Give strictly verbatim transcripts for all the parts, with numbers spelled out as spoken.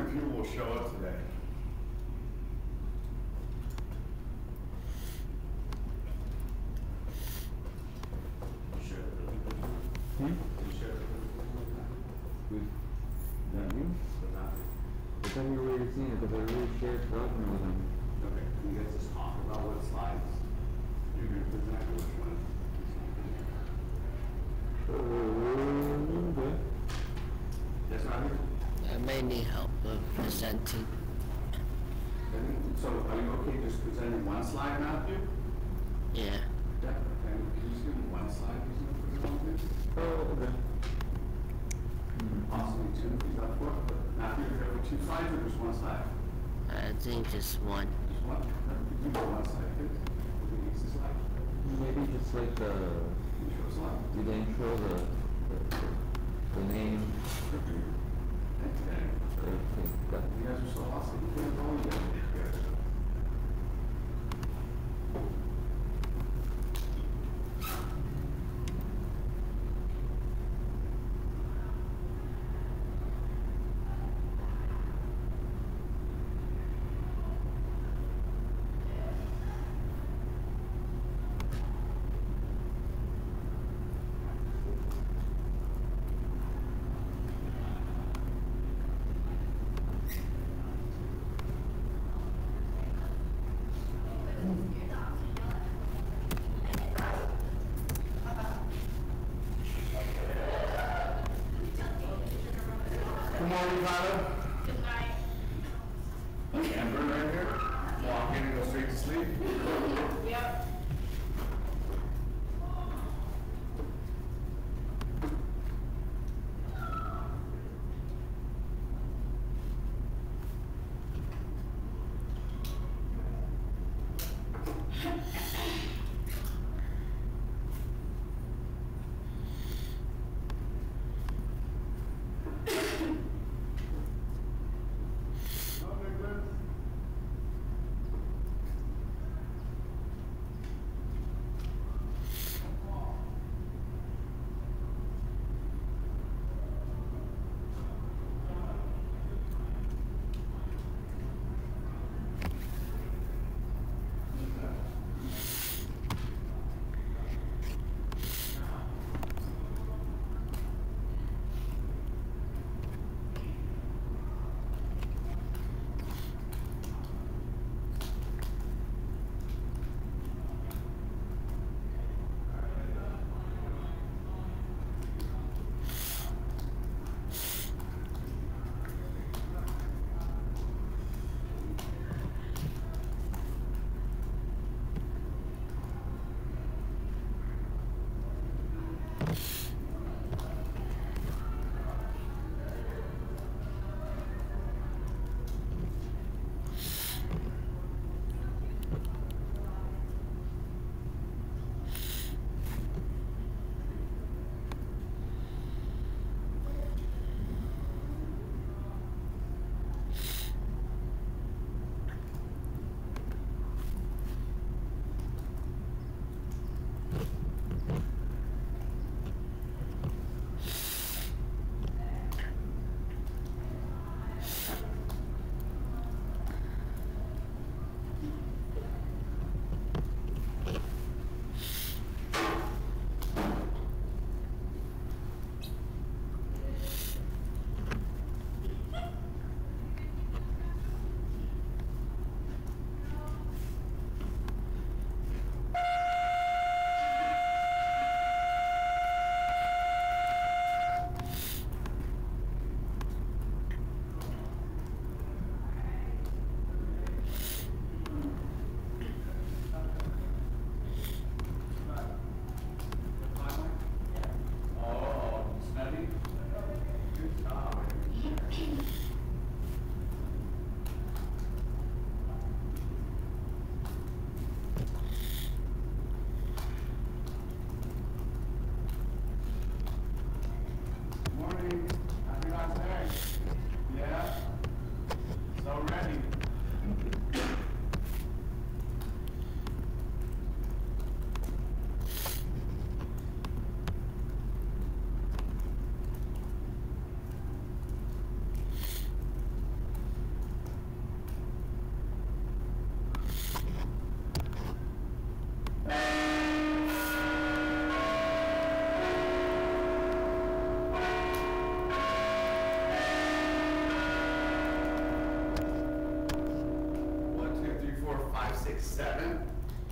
many people will show up today? Hmm? With yeah. You? But then you're already seeing it, because I already shared welcome with them. Okay, can you guys just talk about what slides you're going to present, or which one? Uh, okay. Yes, Roger? I may need help with presenting. So are you okay just presenting one slide, Matthew? Yeah. Yeah, okay. Can you just give me one slide, please? Oh, okay. Possibly two, if he's up for it. But Matthew, you have two slides or just one slide? I think just one. Just one? You can one slide, please. Who needs the slide? Maybe just like the Intro slide. do the intro, the the, the name. Okay. Okay. You guys are so awesome. You can't go together. Good morning, Tyler. Good night. Amber right here. Walk in and go straight to sleep. Yep. Oh, Nicholas.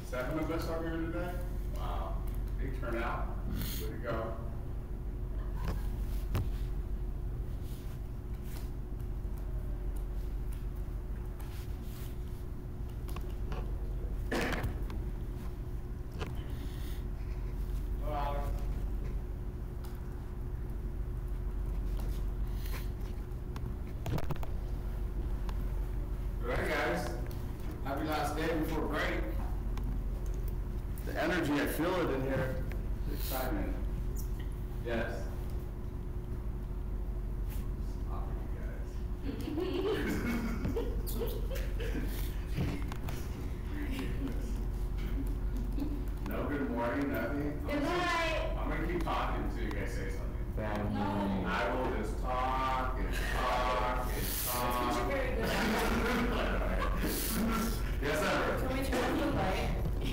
seven of us are here today. Wow, big turnout. Way to go. Hello, Alex. All right, guys. Happy last day before break. The energy, I feel it in here. The excitement. Yes. Stop it, you guys. No good morning, nothing. Good night. I'm gonna keep talking until you guys say something. Bad No. morning. I will just talk and talk and You're talk. very good at Yes, that. sir. Can we turn on the light?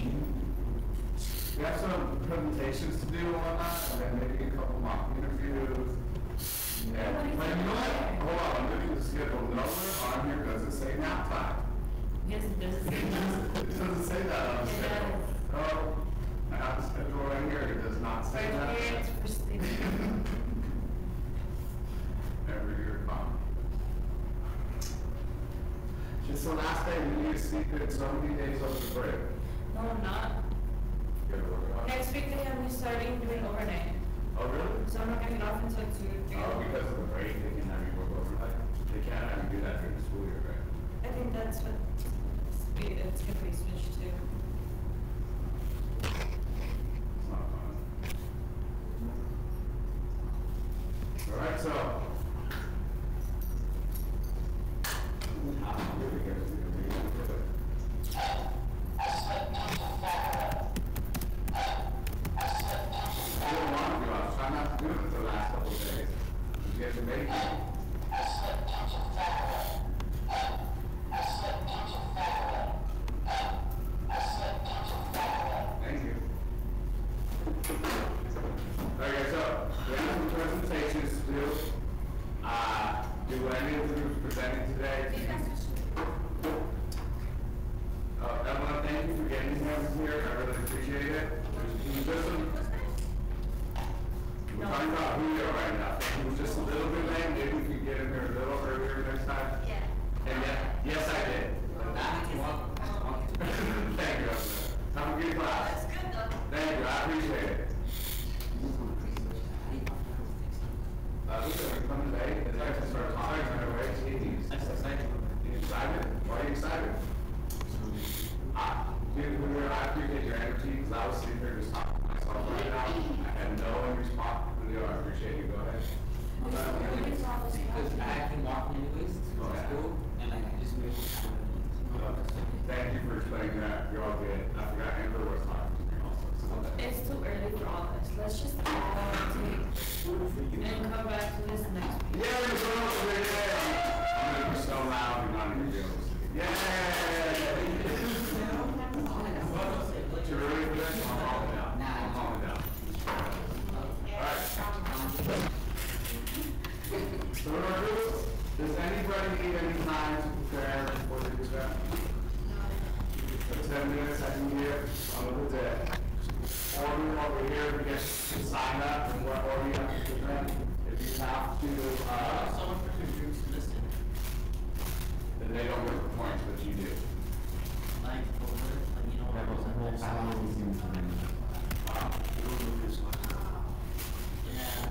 We have some presentations to do and whatnot, and then maybe a couple mock interviews. And, but you know what? Hold on, I'm looking at the schedule. Nowhere on here does it say nap time. Yes, it does. It doesn't say that on the It schedule. Oh, I have the schedule right here. It does not say Right that. here, it's for sleeping. Every year, come. Just the last day, we need to sleep in so many days over the break. No, I'm not. You gotta work on it. Next week they have me starting doing overnight. Oh, really? So I'm not gonna get off until two, three. Oh, because of the break, they can have you work overnight? They can't have you do that during the school year, right? I think that's what it's it's gonna be switched to. It's not fun. All right, so. I'm really good at the reading of it. I didn't want to do it. I was trying not to do it for the last couple of days. You guys are making it. Thank you. Okay, so we have some presentations to do. Uh, do any of the groups presenting today? Uh, Evelyn, thank you for getting him here. I really appreciate it. He was just a, we're talking about Julio right now. He was just a little bit late. Maybe we could get him here a little earlier next time. Yeah. And yeah, yes, I did. Thank you, Evelyn. Have a good class. That's good though. Thank you, I appreciate it. Uh, who's gonna come today? It's like to start talking right away. He's excited. You excited? Why are you excited? I, dude, when we're, I appreciate your energy, because I was sitting here just talking to myself right now. I had no one respond. Julio, I appreciate you. Go ahead. Because I can walk anyways to school, and like I just made Uh, Thank you for explaining that. You're all good. I forgot Amber was talking to me also. So It's too early for all this. Let's just take and come back to this next week. yeah, we're going over there. I'm gonna be so loud and not even be able to see. Yeah. You're ready for this? I'm calling it down. I'm calling it down. Alright. So what do I do? Does anybody need any time to prepare before they do that? For ten minutes, I can get on with the day. Order over here, we get to sign up and what order you have to present. If you have to, uh, someone for two groups listed, then they don't get the points, but you do. like over, like you know That was a whole what thousand. Wow. Yeah.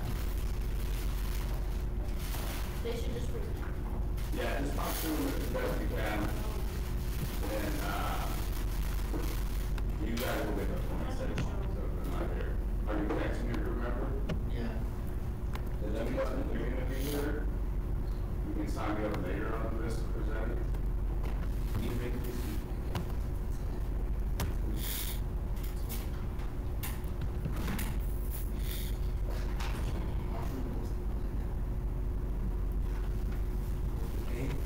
They should just read. Yeah, just talk to them as best you can. And, uh, you guys will get the points. So they're not here. Are you texting your group member? Yeah. Then let me know if you're gonna be here. You can sign me up later on the list to present. You make this. Okay.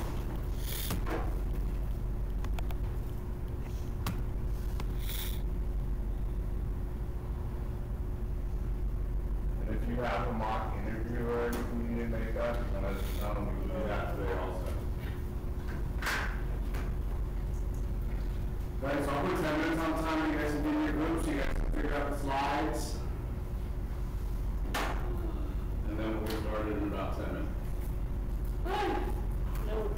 And if you have a mock interview or anything you need to make up, then let us know, and we can do that today also. put ten minutes on the timer, you guys can be in your groups, you guys can figure out the slides. And then we'll get started in about ten minutes. No.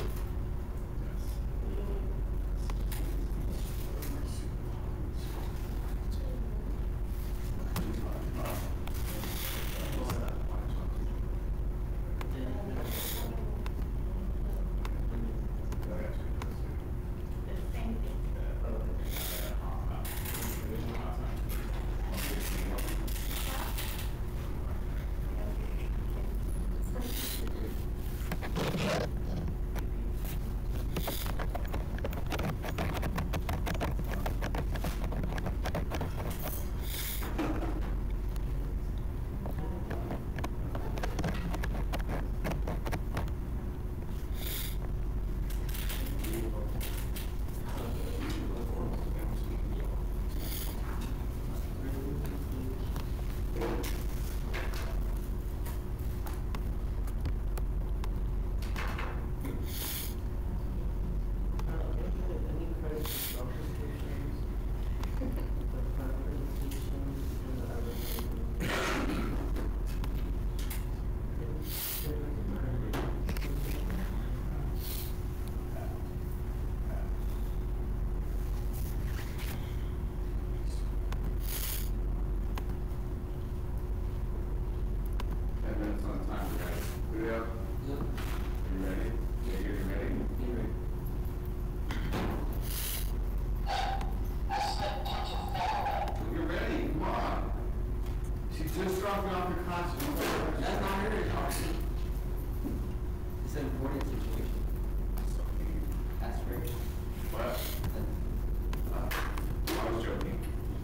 Ten minutes on the timer, guys. Video? Yep. You ready? Yeah, you ready? You ready? You're ready, come on. She just dropped me off your costume. That's not her, Austin. It's an important situation. That's right. What? Uh, I was joking.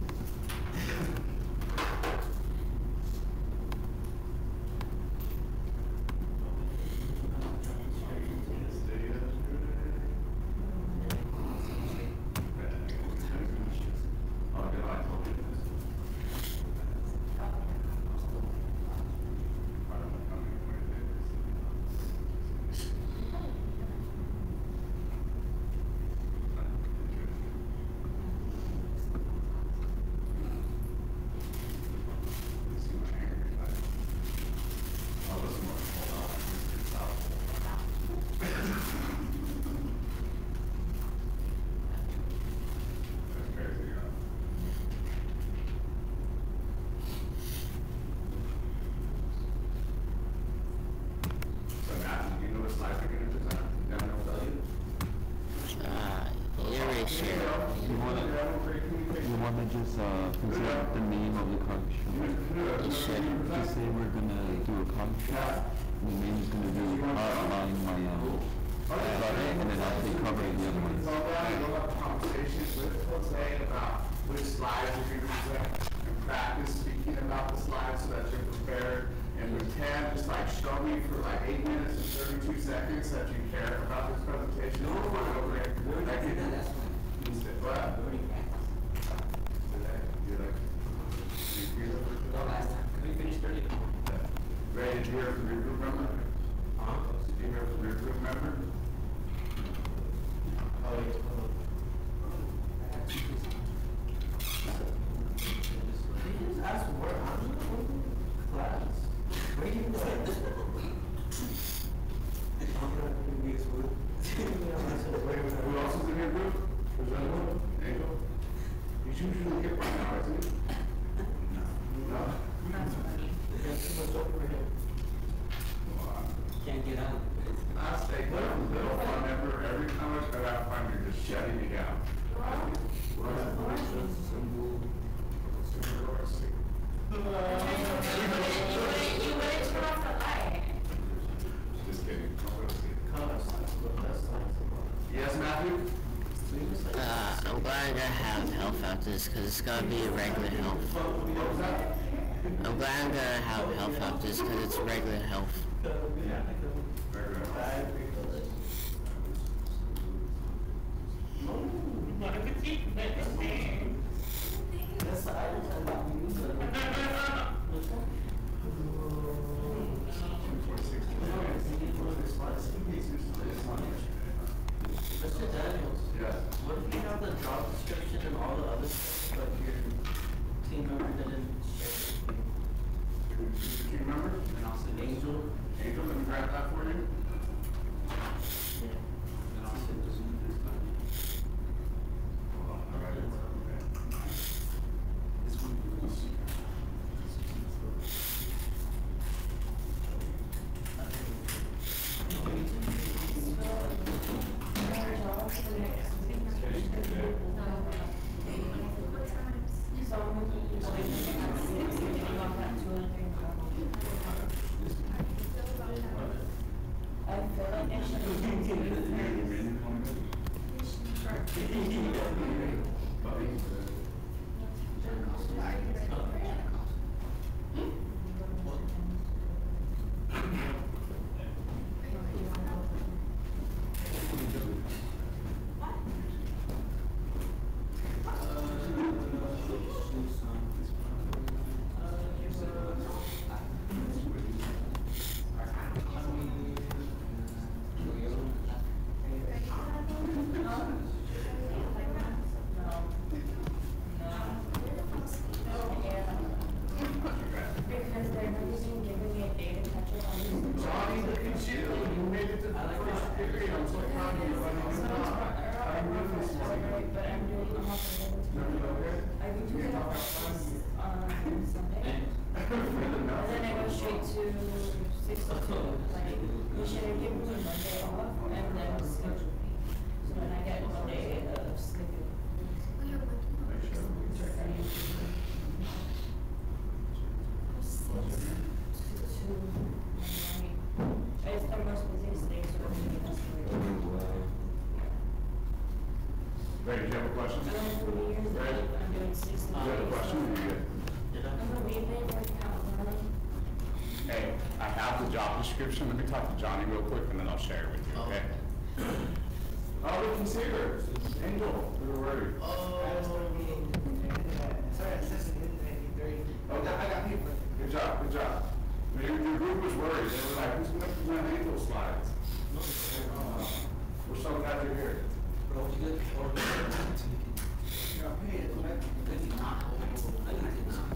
Oh, did I told you this? Part of the company where it is. See my hair, like, oh, this one, hold on, it's out. That's crazy, huh? So Matthew, do you know what slides you're gonna present? Then I'll tell you. Uh, you already shared. You wanna, you wanna just, uh, present the name of the coffee shop? You should. Just say we're gonna do a coffee shop, and the name's gonna be outline my, um, about it, and then I'll take cover the other ones. So that, you'll have conversations with Jose about which slides you're gonna present, and practice speaking about the slides so that you're prepared. And with ten, just like show me for like eight minutes and thirty-two seconds that you care about this presentation. No, We'll go over it. We already Like did you- that, that's fine. you said, what? We already practiced. Today, you're like, you feel it? No, last time, cause we finished early. Ray, did you hear from your group member? Huh? Did you hear from your group member? Oh, yeah. I have two pieces. Did you just ask for work? I'm just going to class. Where you going? I'm not gonna be a school. Who else is in your group? There's another one? Angel? You usually get one now, isn't it? No. That's funny. There's too much over here. Come on. Can't get out. I stay little, little fun ever, every time I try to find you're just shutting me down. You wouldn't, you wouldn't turn off the light. Just kidding. Yes, Matthew? Uh, I'm glad I'm gonna have health after this, cause it's gonna be a regular health. What was that? I'm glad I'm gonna have health after this, cause it's regular health. Very good. That's the item that we use. Mister Daniels, Yes. what if we have the job description and all this, but your team member didn't share it with you. Team member? And also Angel. Angel, let me grab that for you. Yeah. And also the Zoom this time. Hold on, I got it. Okay. This one. I feel like I should because they're not even giving me a data catcher on this. Johnny, look at you. You made it to the first period. I'm so proud of you. buddy. Good job. I'm really this morning. But I'm doing, I'm also able to. No, you okay? I do two it on Sunday. And then I go straight to six to two. Like, you should have given me Monday off and then schedule me. So then I get Monday of schedule. It's the most busiest day, so that's weird. Ray, did you have a question? And then for New Year's Ray, Eve, I'm doing six did you have a days. question? Or you good? I'm gonna be there for count. Hey, I have the job description. Let me talk to Johnny real quick and then I'll share it with you, okay? Oh, we can see her. Angel, we were worried. Sorry, I said it three. Oh, I got people. Good job, good job. Your, your group was worried. They were like, who's gonna present Angel slides? We're so glad you're here. Bro, what you good for? Yeah, I'm paid. Good to not. I need to not.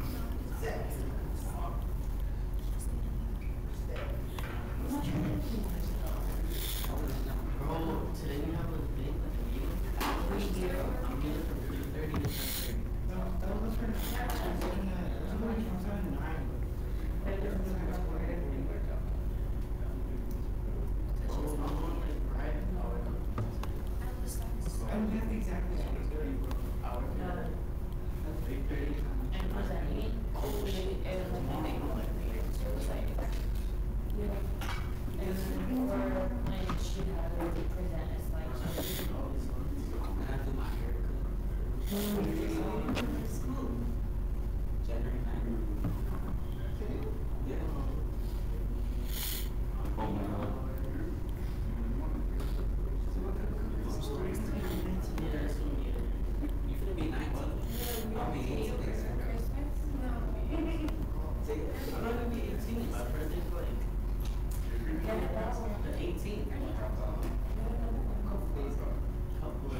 Bro, today we have a big like a meeting. We do. I'm getting from three thirty to ten thirty. No, that was pretty fast. I'm getting at, I'm going to nine. But it doesn't matter where everything worked out. Oh, I'm going like right. I'm just exactly what it's going to be. Hour. No. That's eight thirty. And presenting, hopefully, it was like a big one. So it was like, you know, and then for when she had to present, it's like, she And I do my hair. January ninth. Yeah. Oh my god. Yeah, that's what we need. You finna be nineteen. I'll be eighteen. Take it. I'm not gonna be eighteen. My birthday's like the eighteenth. Couple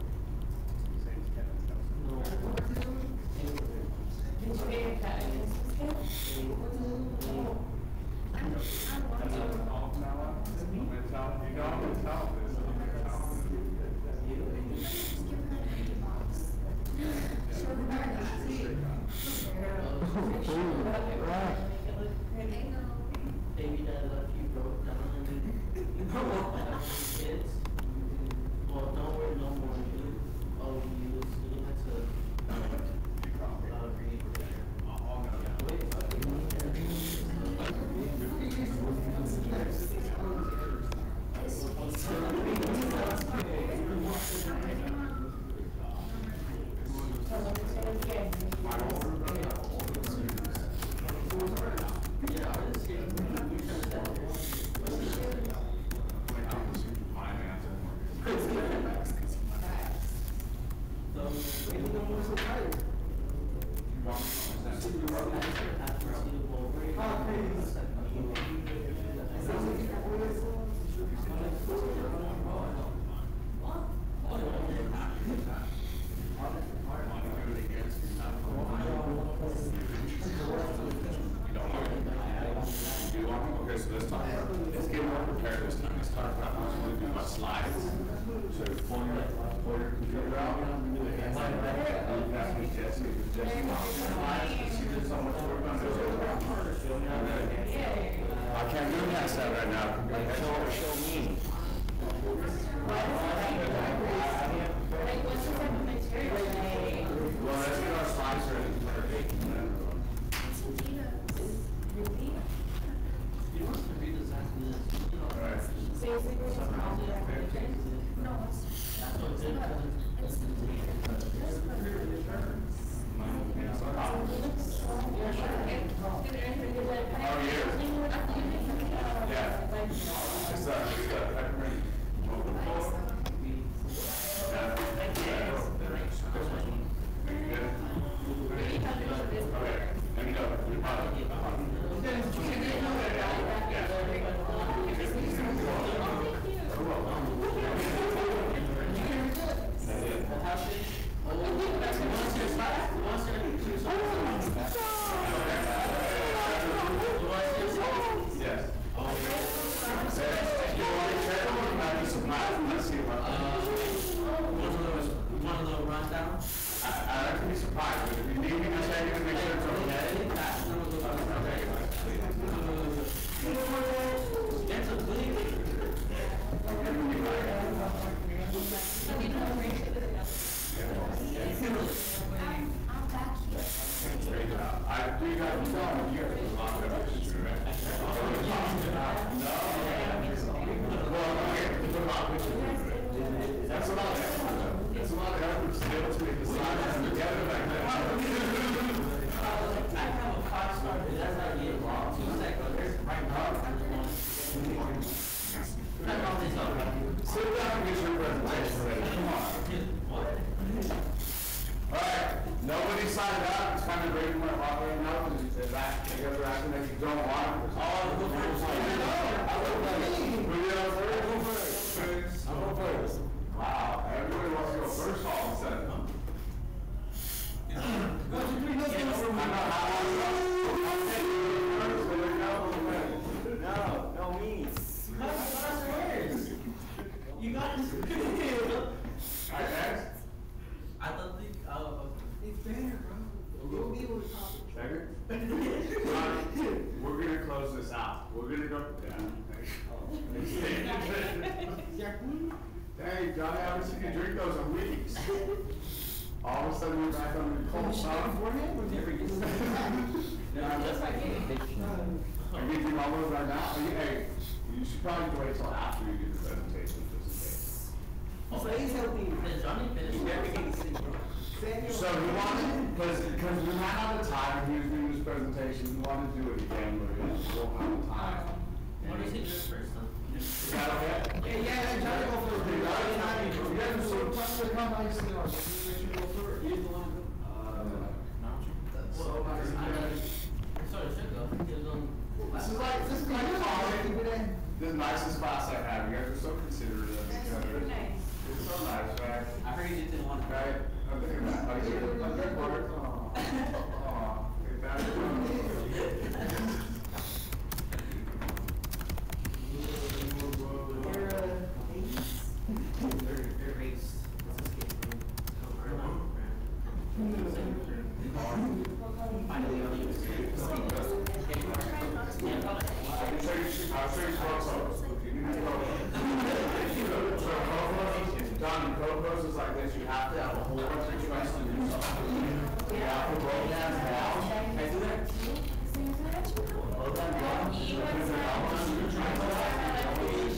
Did you get your cut? this time I started, I was going to do my slides. So pull your, pull your computer out. And you ask me Jesse, because Jesse wants the slides, because she did so much work on those. I can't do that stuff right now. Show, show me. Like, what's the type of material? Well, that's what our slides are. You want to read this after this? Alright. Basically, it's all the application. No, it's, That's what it is. Oh, yeah. Yeah. It's that, it's that, I can read. Yeah. Okay, let me go. Yes. You want to check or you might be surprised? Let's see what. One of those rundown? I, I like to be surprised, but if you need me to check it and make sure it's okay. That's a good. I do got to tell them here. That's a lot of effort. That's a lot of effort still to make the slides come together like that. I have a five star, but that's not yet long. Two seconds. Right now. Not all this up. Sit down and get your presentation ready. Come on. What? Alright, nobody signed up. It's kind of great when I'm operating now. Is that, you guys are acting like you don't want it. Oh, the first one. Who you go first? I'll go first. Wow, everybody wants to go first all of a sudden, huh? I'm not how long first, No, no me. You got this. Alright, next. I don't think, oh, It's better, bro. You'll be able to talk. Second. Johnny, we're gonna close this out. We're gonna go, yeah. Hey, Johnny, I haven't seen you drink those in weeks. All of a sudden, you're back on the cold side. I give you all those right now. You- Hey, you should probably wait till after you do the presentation, just oh. Stay healthy. Did Johnny finish? You never get sick, bro. Stay in case. So he wanted, because, because we ran out of time, he was doing his presentation, he wanted to do it again, but we don't have time. What is he doing first, huh? Is that okay? Yeah, yeah, let Johnny go first. You guys are so tough to come by, so Make sure you go first. He's the one. That's so nice. Sorry, should go. He was on. This is like, this is like college. The nicest class I have. You guys are so considerate of each other. It's so nice, right? I heard you didn't want to. Right? I'm thinking about like, you're like that part. Aw. Aw. Get that. They're race. Finally, on you. I can show you, I'll show you photos. You need to go. So Copos, Don, Copos is like this. You have to have a whole bunch of trust in yourself. You have to roll that down. Can I do that? Roll that down. Put your elbows to your triceps.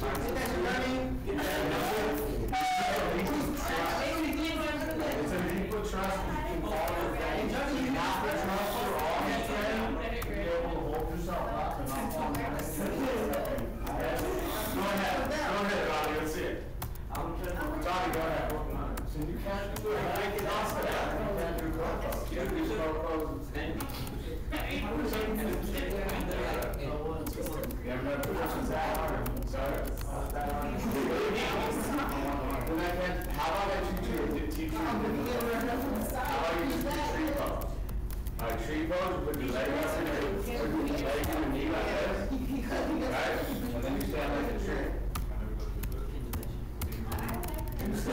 It's a deeper trust. You can follow your friend. You have to trust your arm friend to be able to hold yourself up and not fall down. Go ahead, go ahead, Johnny, let's see it. Johnny, go ahead. So you can't do it, I can also that. You can't do Copos. You can do Copos. Yeah, I'm gonna put this that hard. Sorry. That hard. Then I can, how about I teach you, teach you, how about you just do tree pose? Alright, tree pose, put your leg up in your, put your leg in your knee like this. Right? And then you stand like a tree.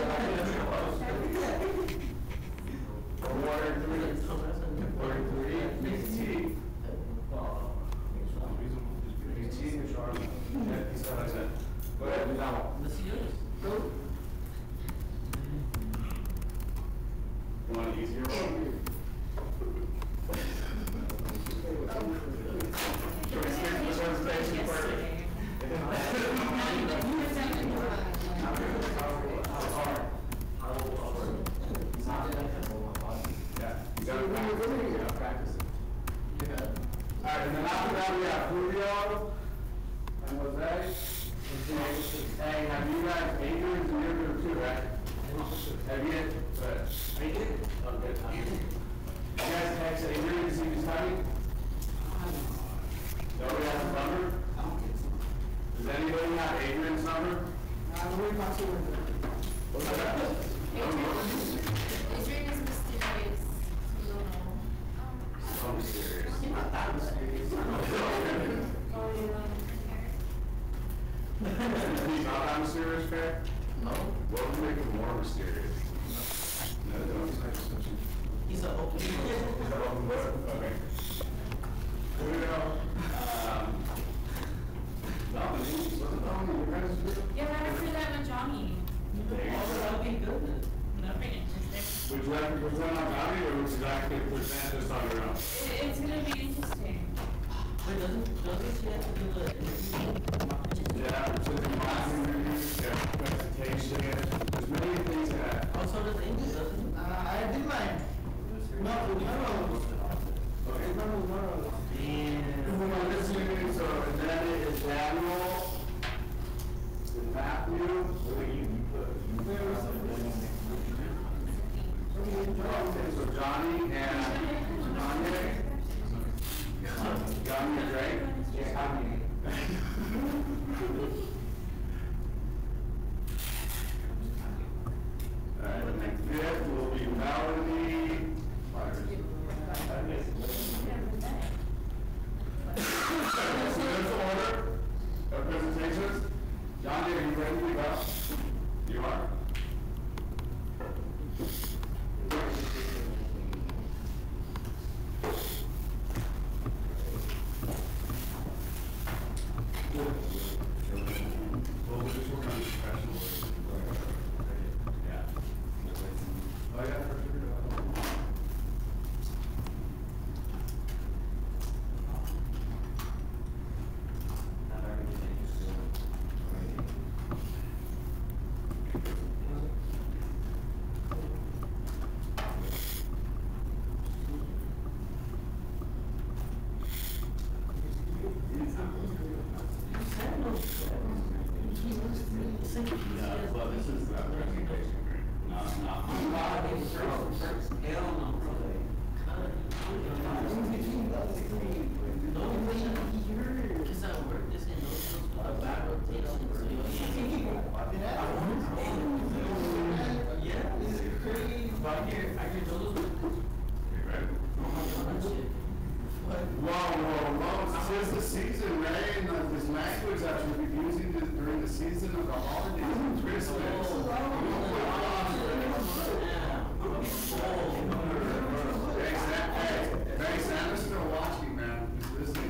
Water three, water three, nicotine. Nicotine is our, yeah, he's got that. Go ahead, now. Let's see yours. You want an easier one? Should we skip the presentation part? Yeah, you gotta practice it, you gotta practice it. Alright, and then after that we have Julio and Jose. Hey, have you guys, Adrian's in your group too, right? Have you? Good. Adrian? Okay. You guys text Adrian to see if he's coming? Nobody has his number? Does anybody have Adrian's number? I'm waiting for you. What's that? Adrian is mysterious. You don't know. So mysterious. Not that mysterious. Oh, yeah. He's not that mysterious, Fair? No. What would make him more mysterious? No, no, he's not such a... He's a open. He's an open book? Okay. Julio, um... Dominique, wasn't Dominique your guys' group? Yeah, I heard that with Johnny. There you go. That'll be good then. Nothing interesting. Would you like to present on Johnny, or would you like to present just on your own? It, it's gonna be interesting. Wait, doesn't, doesn't she have to do the interview? Yeah, so the marketing interviews, yeah, presentation, there's many things that... Oh, so does English, doesn't it? Uh, I did mine. No, no, no. Okay. No, no, no. Well, this meeting, so then it is Daniel, and Matthew, what are you, okay, so Johnny and Johnny, Johnny and Drake? Johnny. Alright, and then fifth will be Melanie. So there's the order of presentations. Johnny, are you ready to go? You are? Well, we're just working on professional. Yeah. Oh, yeah, for sure. Yeah, well, this is the presentation, not, not. Hell no, bro. Is that work? This ain't no, a bad rotation, so you yeah, this is crazy. But I hear, I hear those. Whoa, whoa, whoa, this is the season, right? And uh, this language that we'll be using this during the season of the holidays and Christmas. Thanks, Sam. Hey, thanks, Sam. Is still watching, man. He's listening.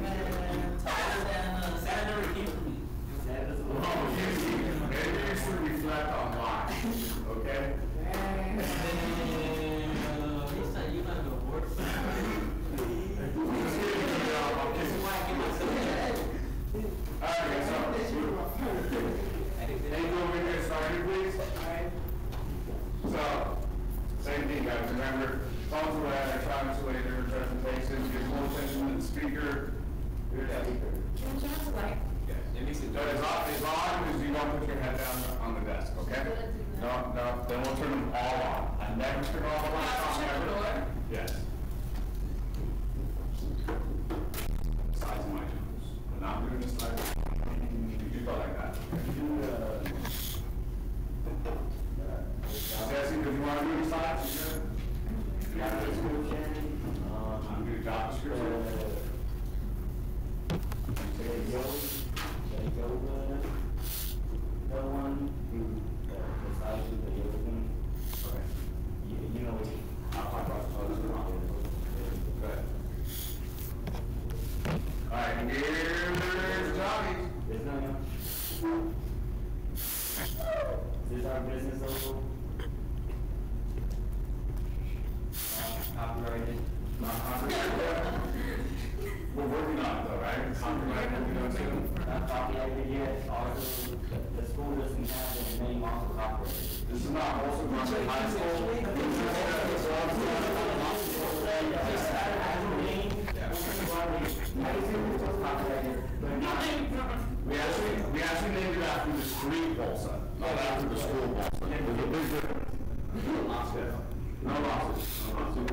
Santa never came to me. Oh, maybe you should reflect on why, okay? He's not, you're not gonna work. Alright, so, hey, go over here, starting, please. So, same thing, guys, remember, phones away, electronics away during presentations, give more attention to the speaker. Can you have a light? Yes, it needs to, so as long, as long as you don't put your head down on the desk, okay? No, no, then we'll turn them all on. I never turn all the lights on, ever. Yes. Size of my tools. We're not doing this like, you go like that. Jesse, do you want to do the slides? You got this? I'm doing job description. The one, the size of the This is our business logo. Uh, copyrighted. Not copyrighted. We're working on it though, right? Copyrighted, you know, soon. Not copyrighted yet. Also, the, the school doesn't have the name on the copyright. This is not also going to high school. We actually, we actually named it after the street Bolsa, not after the school Bolsa. There's a big difference. No losses. No losses. No losses.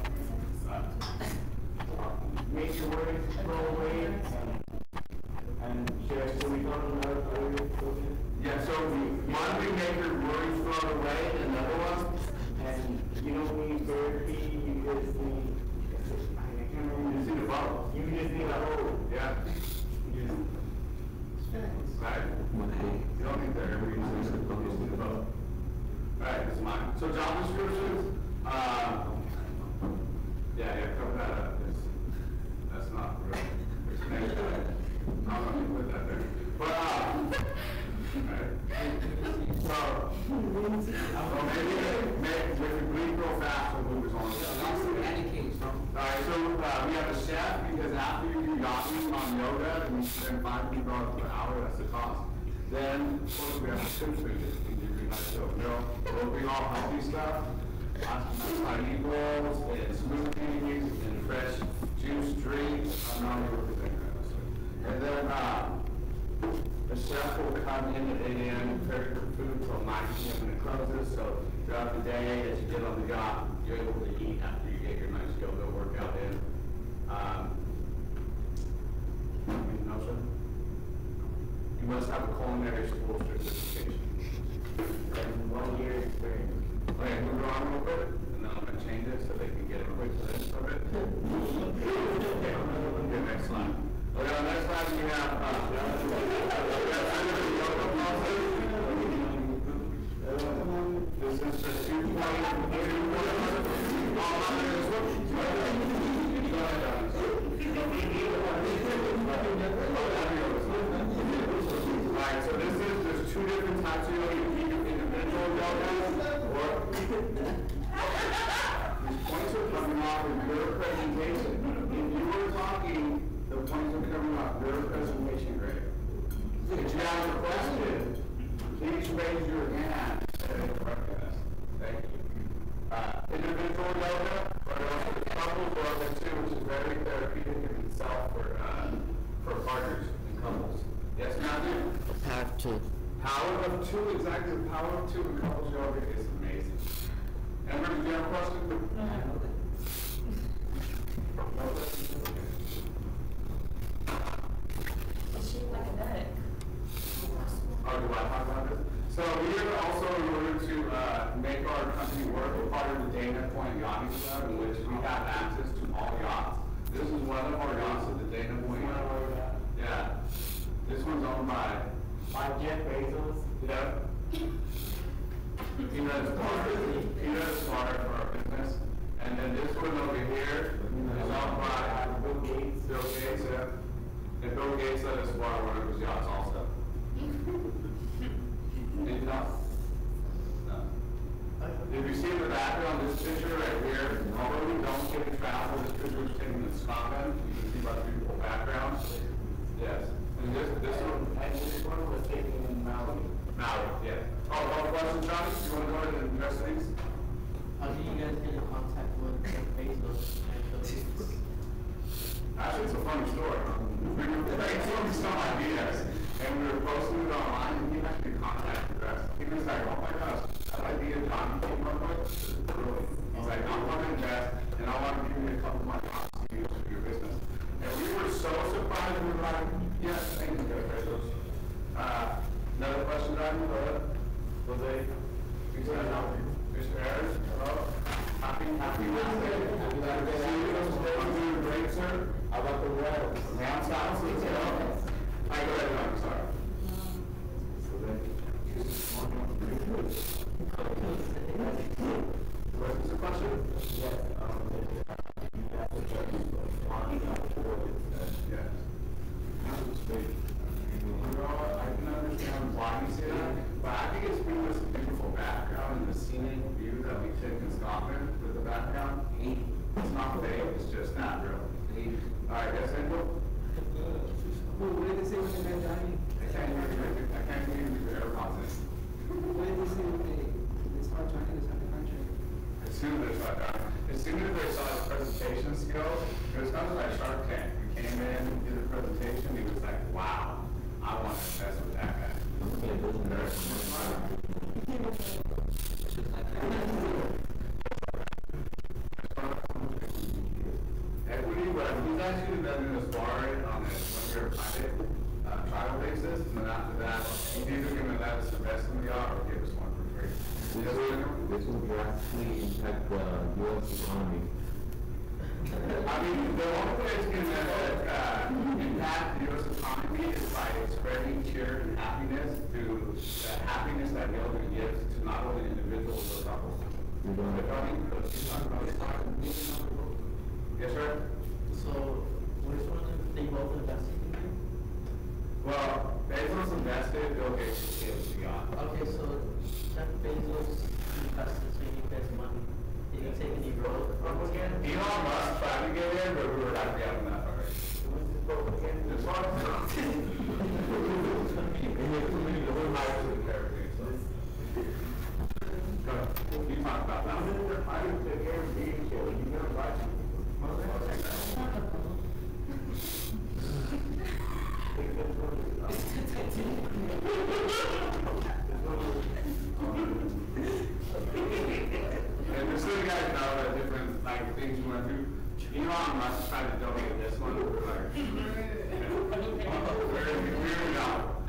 Make your words go away and, and share it so we don't know. Yeah, so one we make your worries thrown away, and another one, And you don't need therapy, you just need, I can't you remember. just need a bottle. You just need a hole. Yeah. You just, Right? You don't need therapy, you just need a you just need a bottle. Alright, this is mine. So job descriptions, um, yeah, yeah, cover that up. It's, that's not real. There's an extra. I'm not gonna put that there. But, um, alright. So, so maybe, maybe, we can read real fast, we'll move this on. Alright, so, uh, we have a chef, because after you do yachting on yoga, and you spend five hundred dollars per hour, that's the cost. Then, of course, we have a soup food, that can give you a nice little meal. We'll bring all healthy stuff, lots of nice honey bowls, and smoothies, and fresh juice drinks. I'm not even looking at that. And then, uh, the chef will come in at eight A M and prepare your food till nine P M when it closes, so throughout the day, as you get on the yacht, you're able to eat after you get your nice yoga workout in. Um, anything else, sir? You must have a culinary school certification. and one year experience. Okay, move it on real quick, and then I'm gonna change it so they can get a quick list of it. Okay, next slide. Okay, on the next slide, we have, uh, we have under the yoga process. This is the two point, two point, oh, I'm not gonna switch. Go ahead, Don. Alright, so this is, there's two different types of yoga. You can do individual yoga, or these points are coming off of your presentation. If you were talking, the points are coming off your presentation grade. If you have a question, please raise your hand and correct us. Thank you. Uh, individual yoga, but also couples yoga too, which is very therapeutic in itself for, uh, for partners and couples. Yes, Matthew? Power two. Power of two, exactly. The power of two in couples yoga is amazing. Amber, did you have a question? No, I know that. It's shaped like a duck. Oh, do I talk about this? So we are also, in order to uh, make our company work, we're part of the Dana Point Yachting Club, in which we have access to all yachts. This is one of our yachts at the Dana Point. Yeah. This one's owned by, By Jeff Bezos. yeah. He does part, he does part for our business. And then this one over here is owned by Bill Gates. Bill Gates, yeah. And Bill Gates let us borrow one of his yachts also. Anything else? No. If you see in the background, this picture right here, although we don't get to travel, this picture was taken in Scotland. You can see by the beautiful background. Yes. And this, this one, And this one was taken in Maui. Maui, yeah. Oh, oh, question, Johnny? You want to go ahead and address these? How do you guys get in contact with Jeff Bezos and Bill Gates? Actually, it's a funny story. We were brainstorming some ideas, and we were posting it online, and he actually contacted us. He was like, oh my gosh, that idea John came up with is brilliant. He's like, I want to invest, and I want to give you a couple of my thoughts to use for your business. And we were so surprised, we were like, yes, thank you, Jeff Bezos. Uh, another question, John? Go ahead. Jose? Mister Harris? Hello? Happy, happy Wednesday. Happy Wednesday. See you. I'm doing great, sir. How about the weather? Round south, let's go. I go ahead, I'm sorry. What's the question? Yes. Yes. I can understand scenic view that we took in Scotland with the background. It's not fake, it's just not real. Alright, yes, and go. What did they say when they met Johnny? I can't hear you, I can't hear you, you're AirPods in. What did they say when they, they start Johnny to sign the contract? As soon as they saw as soon as they saw his presentation skills, it was kind of like Shark Tank. We came in, did a presentation, he was like, wow, I want to mess with that guy. Equity, but he's actually been in this bar on a one-year private uh, trial basis, and then after that, he's either going to let us invest in the yacht or give us one for free. This will, this will drastically impact the U S economy. I mean, the only way it's going to uh, impact the U S economy is by spreading cheer and happiness to the happiness that yoga gives to not only individuals but couples. Yes, sir? So, which one of they both invested in you? Well, Bezos invested, Bill Gates is beyond. Okay, so Jeff Bezos invested so you guys money. Did he take any growth from again? Elon Musk tried to get in, but we were not getting that already. What's the growth again? This one? And you have too many little houses and everything, so. Go ahead. You talk about that. I didn't take care of the game show, you never watched it. And just so you guys know the different like things you went through, Elon Musk tried to donate this one. We're like, we're we're not.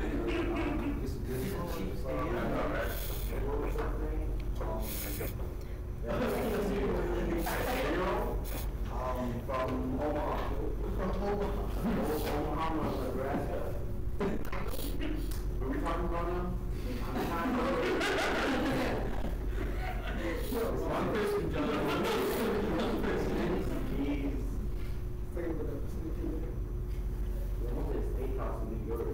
Um, from Omaha. From Omaha. Omaha, Nebraska. What are we talking about now? One person, John. One person. He's thinking about the facility. The one is steakhouse in New York.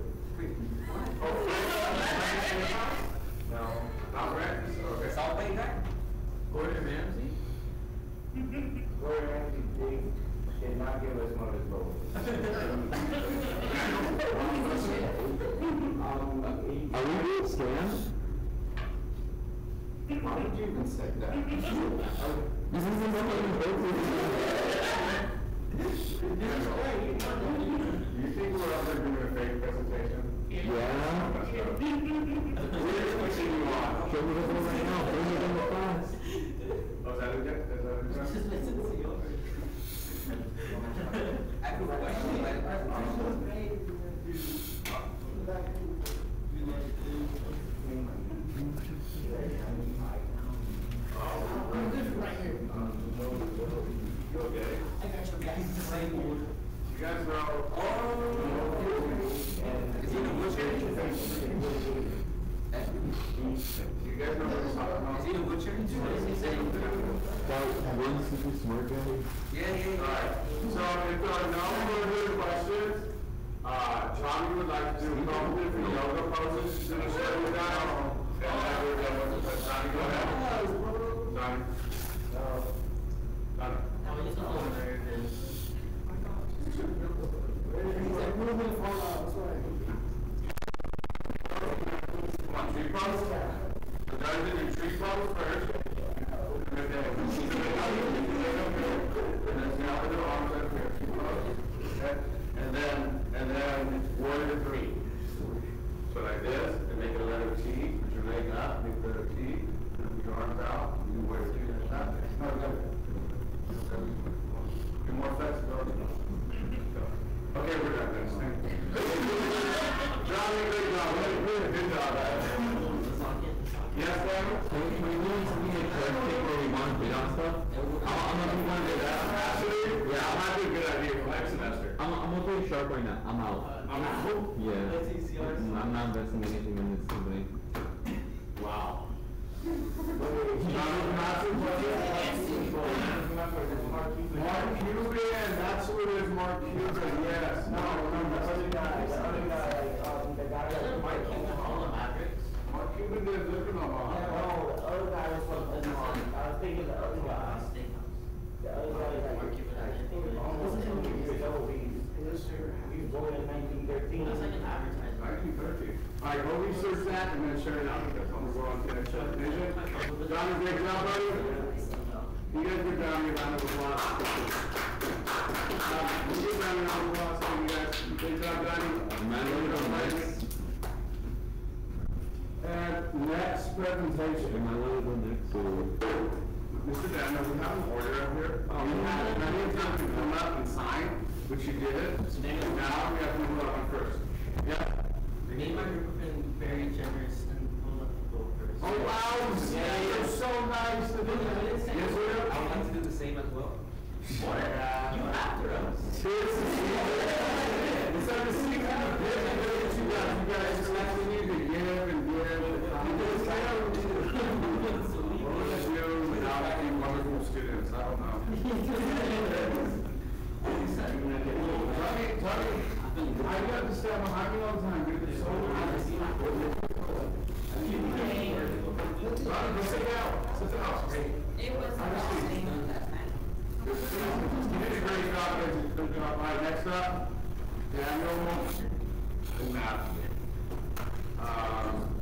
No, not Rex. Okay. Salt Lake Night? Gordon Ramsay? Gordon Ramsay did, did not give us one of his votes. um, he, Are we being scammed? Why did you even say that? This isn't something You think we're up there doing a fake presentation? Yeah. We're pushing you on. Show me the phone right now. Bring it in the class. Oh, is that a good? Is that a good? Just listen to yours. I have a question. I'm good right here. You okay? I got your guys the same one. You guys know. Is he in a wheelchair? You guys know what we're talking about? Is he in a wheelchair? What is he saying? That one super smart guy. Yeah, yeah, yeah. Alright, so if there are no further questions, uh, Johnny would like to do a couple different yoga poses. He's gonna show you that. And then we're done with it. Johnny, go ahead. Johnny. Johnny. Now we just go over there and Come on, tree pose. So Johnny's gonna do tree pose first. And then, and then now we do arms up here. Tree pose. Okay? And then, and then warrior three. So like this, and make it a letter T, put your leg up, make the letter T, put your arms out, you do warrior three like that. No, no. Get more flexibility. Okay, we're done this. Johnny, good job. Good, good job. Yes, Daniel? Can we, can we do something like correcting where we want to bid on stuff? I'm, I'm gonna do one day that. Absolutely. Yeah, that might be a good idea for next semester. I'm, I'm gonna play sharp right now. I'm out. I'm out. Yeah. Let's see, see ours. I'm not investing anything in this company. Wow. Johnny, massive Mark Cuban, that's who it is, Mark Cuban, yes. No, no, The that's other guy, the other guy, um, the guy that Mike Cuban, all the Mavericks. Mark Cuban did live in Omaha. No, the other guy was from was thinking the other guy, Steakhouse. the other guy is like, I think it's almost two years old. He was, he was born in nineteen thirteen. That's like an advertisement. nineteen thirteen. All right, go research that and then share it out because I'm gonna go on to the show. Johnny, great job, buddy. You guys give Johnny a round of applause. Um, we give Johnny a round of applause for you guys. Great job, Johnny. Man, look at nice. And next presentation. Am I little next or? Mister Daniel, we have an order up here. Um, you had many times to come up and sign, which you did. Now we have to move on first. Yeah. Me and my group have been very generous and we'll let them go first. Oh, wow. Yeah, you're so nice to do that. Yes, we are. I would like to do the same as well. What? You after us. Seriously. It's like the secret of business that you guys, you guys just actually need to give and give. You just kind of, what would you do without having wonderful students? I don't know. Tony, Tony, I got to stand behind you all the time, dude. It's so nice. Tony, go sit down. Sit down. It was I just amazing. You did a great job, guys. Good job. All right, next up, Daniel and Matt. Um,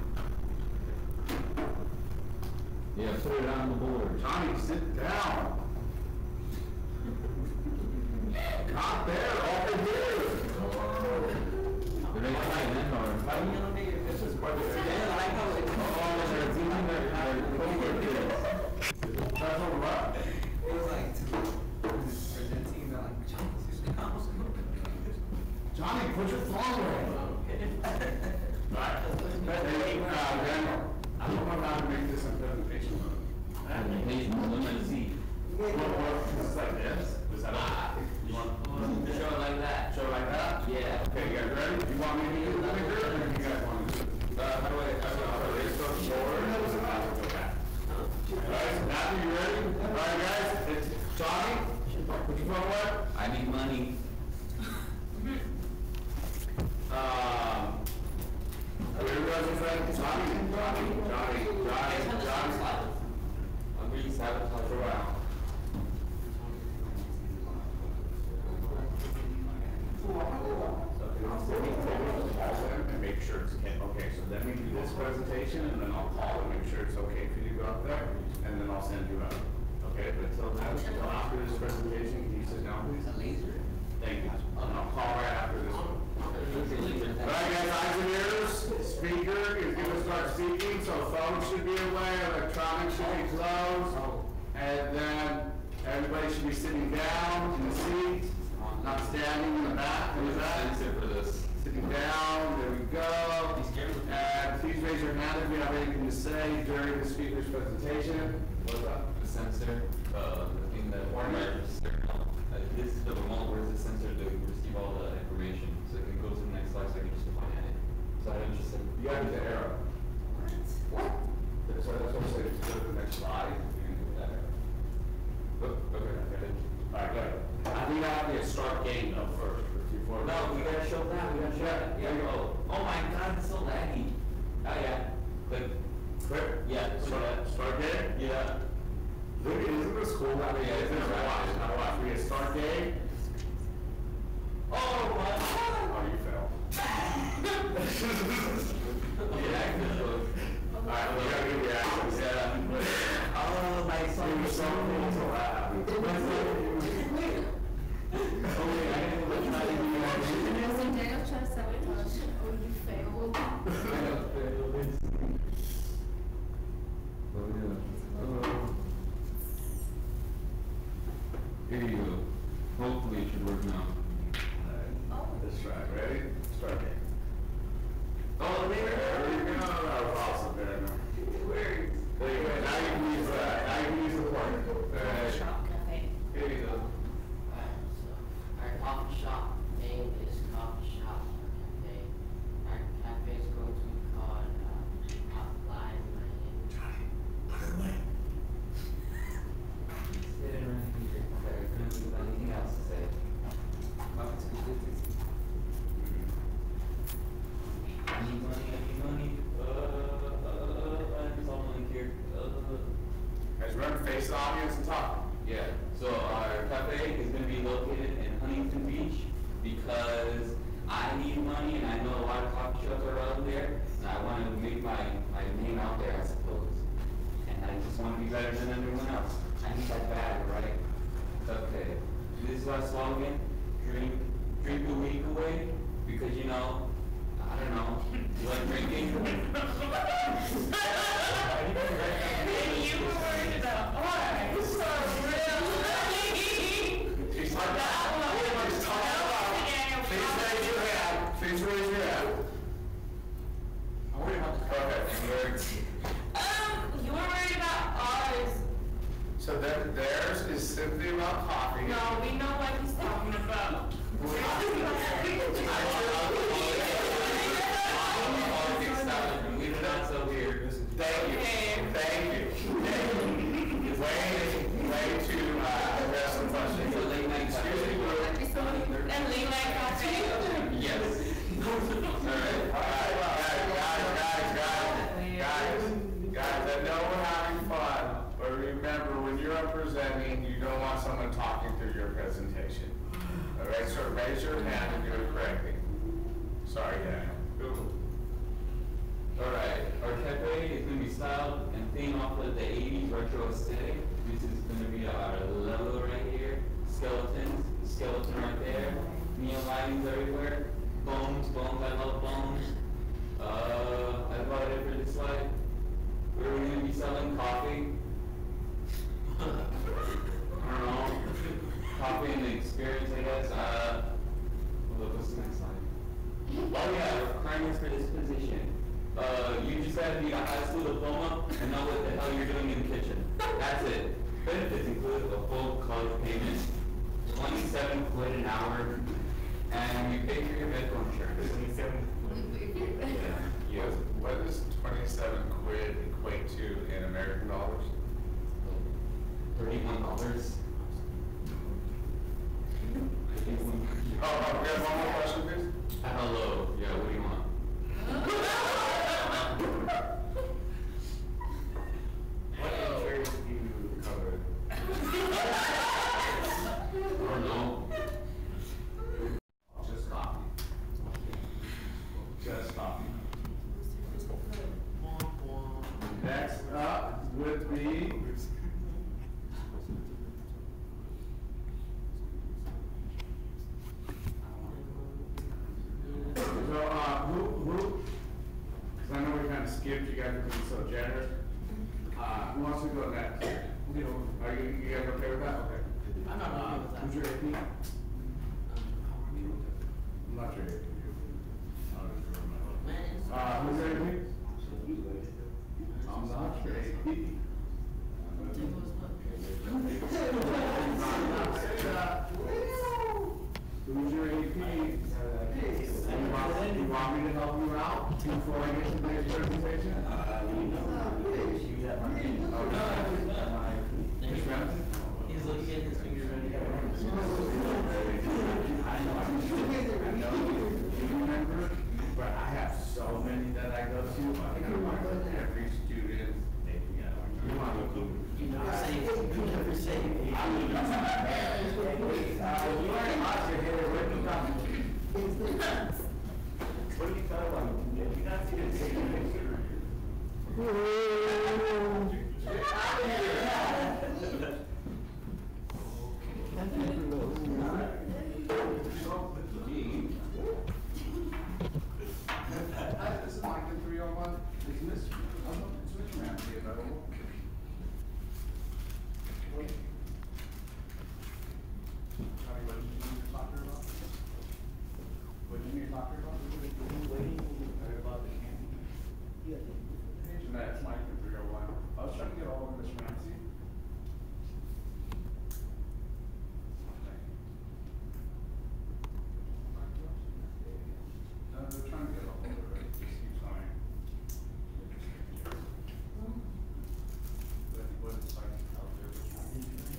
Yeah, put it on the board. Johnny, sit down. Not there, over here. Did they sign in or? Why do you know that this is part of it? Yeah, I like how it's all in their team, their, their co-workers. That's all right. It was like presenting the like Johnny, put your phone away. Right. Hey, uh, Daniel, I don't know how to make this a presentation mode. Presentation, let me see. What, what, is this like this? Is that a, you want, show it like that. show like that? Yeah. Okay, you guys ready? You want me to do the picture, or do you guys want to do it? Uh, how do I, how do I, how do I raise the forward? Okay. Guys, now you ready? All right, guys, it's Johnny. Put your phone away. I need money. Um, where you guys are from? Johnny, Johnny, Johnny, Johnny, Johnny. I'm really sabotage around. And make sure it's, okay, okay, so let me do this presentation and then I'll call and make sure it's okay for you to go up there and then I'll send you out. Okay, but until now, until after this presentation, can you sit down please? A laser. Thank you. And I'll call right after this one. All right, guys, eyes and ears. Speaker is going to start speaking, so phones should be away, electronics should be closed, and then everybody should be sitting down in the seat, not standing in the back. In the back. for this. Sitting down. There we go. And please raise your hand if you have anything to say during the speaker's presentation. What's up? The sensor, uh, the thing that register. Uh, this is the remote where it's the sensor to receive all the information. So it can go to the next slide so I can just point at it. So I don't just say, You gotta do the arrow. What? That's what, that's what I'm saying. Go to the next slide. You can do that arrow. Oh, okay, okay. All right, good. I think I have to start game though first. Before No, we gotta show that. We gotta show that. Yeah, Yeah. go. Oh my God, it's so laggy. Oh yeah. Click. Quick. Yeah. click Start, that. start game? Yeah. Look, isn't this cool? How they get this? Watch, now watch. We get start game. Oh my God. Oh, you fell. Yeah. All right, we gotta get reactions. Yeah. Oh my son. It was so cool to laugh. Okay, I didn't look at it. Daniel tried to sabotage. Oh, you failed. oh yeah. Uh, Here you go. Hopefully it should work now. Let's try. Ready? Start game. Oh, there. There we go. That was awesome, man. There you go. Now you can use that. Now you can use the pointer. Uh, Cafe. Here you go. Our coffee shop name is Coffee Shop Cafe. Our cafe is going to be called uh, Hotline Miami. Sitting right here. Okay, couldn't think of anything else to say. Welcome to the business. I need money, I need money. Uh, uh, uh, uh, there's all money here. Uh, Guys, remember, face the audience and talk. Yeah, so our cafe is gonna be located in Huntington Beach because I need money and I know a lot of coffee shops are out there and I wanna make my, my name out there, I suppose. And I just wanna be better than everyone else. I need that bag, right? Okay, this is our slogan, drink, drink the week away, because you know, I don't know, you like drinking? You were worried about ours, so really? She's like that. Everybody's talking about. Please raise your hand. Please raise your hand. I'm worried about the okay. Um, you were worried about ours. So then theirs is simply about coffee. No, we know what he's talking about. Leave it out so weird. Thank you. Thank you. Thank you. Way, way to uh, address the question. It's a late night Excuse me, Lou. And late night cafe. Yes. Alright, alright, guys, guys, guys, guys, guys, I know we're having fun, but remember, when you're up presenting, you don't want someone talking through your presentation. Alright, so raise your hand and do it correctly. Sorry, Daniel. Alright, our cafe is gonna be styled and themed off of the eighties retro aesthetic. This is gonna be our logo right here. Skeletons, skeleton right there. Neon lightings everywhere. Bones, bones, I love bones. Uh, that's about it for this slide. We're gonna be selling coffee. I don't know. Coffee and the experience, I guess. Uh, what's the next slide? Oh yeah, requirements for this position. Uh, you just gotta be a high school diploma and know what the hell you're doing in the kitchen. That's it. Benefits include a full college payment, twenty-seven quid an hour, and you pay for your medical insurance. Twenty-seven. Yeah. What, what does twenty-seven quid equate to in American dollars? Thirty-one dollars. Oh, oh, we have one more question, please? Hello. Yeah, what do you want? What insurance do you cover? Or no? Just coffee. Just coffee. Next up would be. So, uh, who, who, because I know we kind of skipped, you guys are being so generous. Uh, who wants to go next? You know, are you, you guys okay with that? Okay. I'm not okay with that. Who's your A P? I'm not your A P. Uh, who's your A P? I'm not your A P. Who's your A P? You want, you want me to help you out before I get to the next presentation? Uh, He's looking at his fingers ready. I know, I know you remember, but I have so many that I go to. I know every student. You want to You never say, you never say. Uh, you already lost your hair, where did you come? What do you thought about it? You guys didn't take a picture. This is Mike in three oh one. Is Mister Is Mister Ramsey available? Sorry, what did you need to talk to her about? What did you need to talk to her about? About the candy? Yeah. Hey, Jeanette, it's Mike in three oh one. I was trying to get all of Miss Ramsey. No, they're trying to get all of her. Just keep trying. But what it's like out there.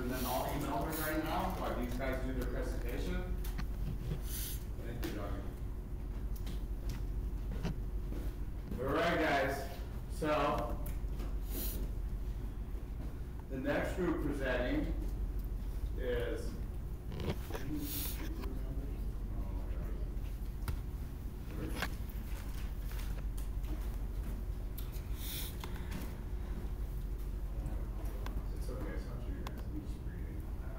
and then I'll email her right now while these guys do their presentation. Thank you, Doggy. All right, guys, so the next group presenting is it's okay, it's not you guys, I'm just reading.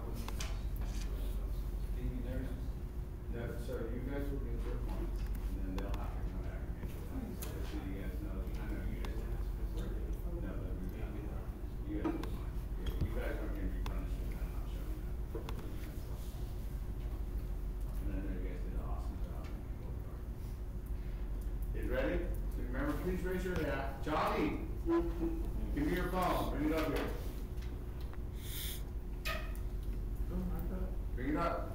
No, so you guys will get your points, and then they'll have to come back and get your points. So you guys know, I know you guys have to. No, but we got it. You guys will mind. You guys aren't gonna be punished if I'm not showing that. And then you guys did an awesome job. You ready? So remember, please raise your hand. Johnny, give me your phone. Bring it up here. Bring it up.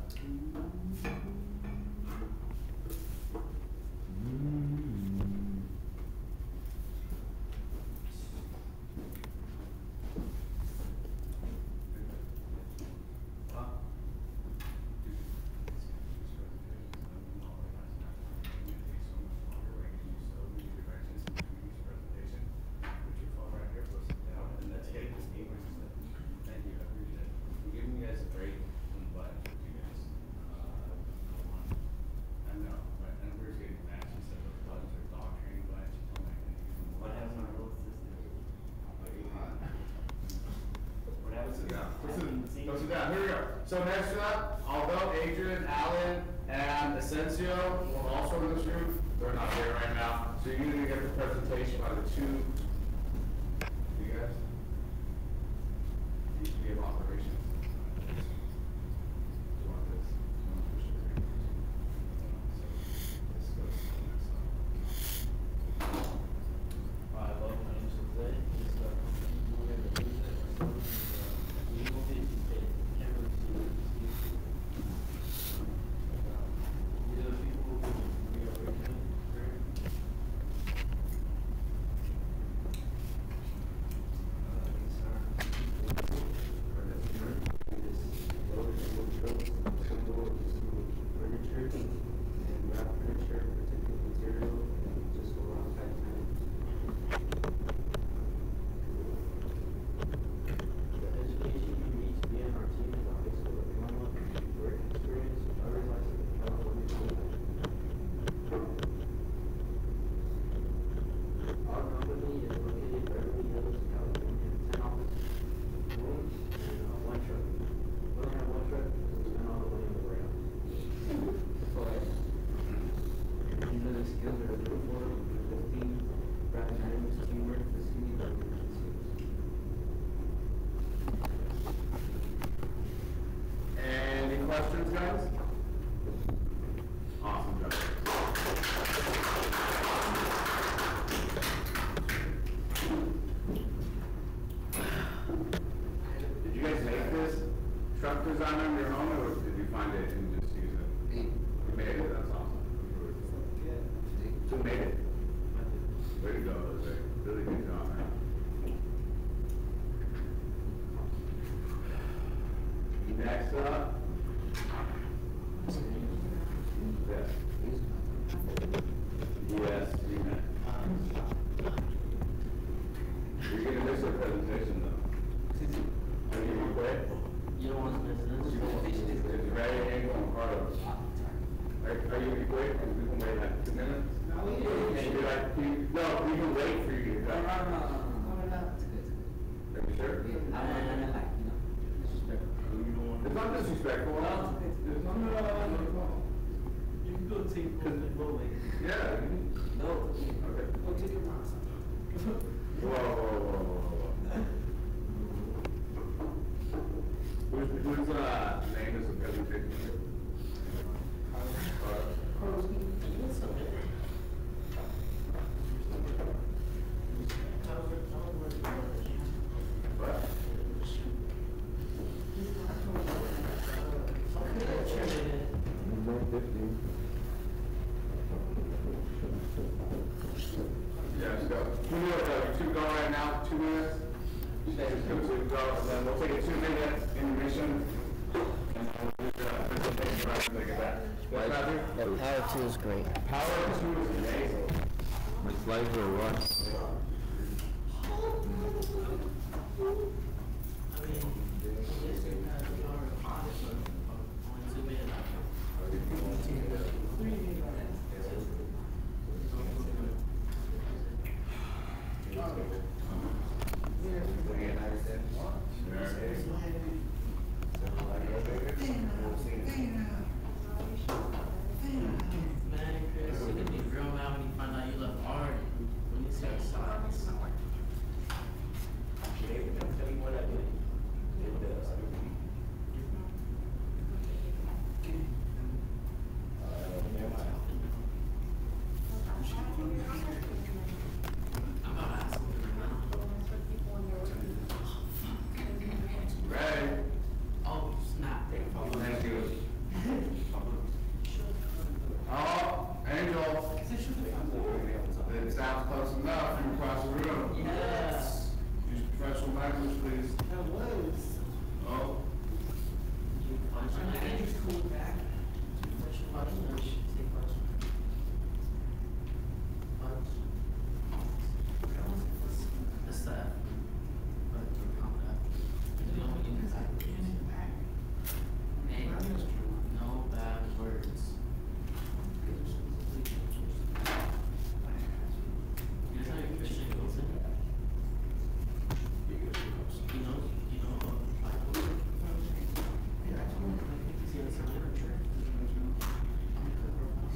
Thank you, I appreciate it. I'm giving you guys a break on the button for you guys. Uh, I know, but, and we're getting mad, she said those buttons are dog training buttons, she told me I couldn't use them. What happens when I roll system? Like, uh, What happens Sit to down, I listen, didn't see- go sit down, here we go. So next up, although Adrian, Alan, and Asensio will also in this group, they're not here right now. So you're gonna get the presentation by the two, you guys? You should give operations. Do you want this? Do you want to push it right? So this goes to the next slide. Hi, hello, my name is Jose. Just, uh, moving the music, so, uh, we move it, it can't really see it. These are the people who we are working with. Our company is located in Beverly Hills, California, ten offices, rooms, and uh, one truck. We don't have one truck because we spend all the money on the warehouse. These are the skills that are looking for, fifteen, rapid dynamics, teamwork, listening, and skills. Any questions, guys? Awesome job. Did you guys make this truck design on your own, or did you find it and just use it? You made it? That's awesome. Who made it? Way to go, Jose. Really good job, man. Next up. Yes. Yes, you may. You're gonna miss our presentation though. Are you quick? You don't want to miss this. It's very angle and part of. Are, are you quick? We can wait like two minutes? No, we Can you do like, can you- no, we can wait for you to come. Are you sure? It's not disrespectful. It's not, no, no, no, no. You can go take Golden Bowling. Yeah. No. Okay. Go take your mom's. Whoa, whoa, whoa, whoa, whoa. Who's, whose, uh, name is the presentation? What? Yeah, let's go. Who knew it, two, so you go, and then we'll take a two minute intermission. And then we'll do the presentation right when they get back. Yes, Matthew? The power two is great. Power two is amazing. My slides are what? I mean, yes, you have the power of five, but only two minutes. Man, Chris, you can be real mad when you find out you left art when you see the signs. Tell you what I did. It does. I'm about to ask something now. Ready? Oh, snap. Thank you. Oh, Angel. The sound's close enough. You across the room. Yes. Use professional language, please. That was. Oh. I think it's cool back. Punch, punch, say punch. Punch. That's that. But, you know, you can type it. Hey, no bad words. You know how your Christian goes in? You know, you know, Bible. Yeah, I think it's the other side of literature. I'm a good girl.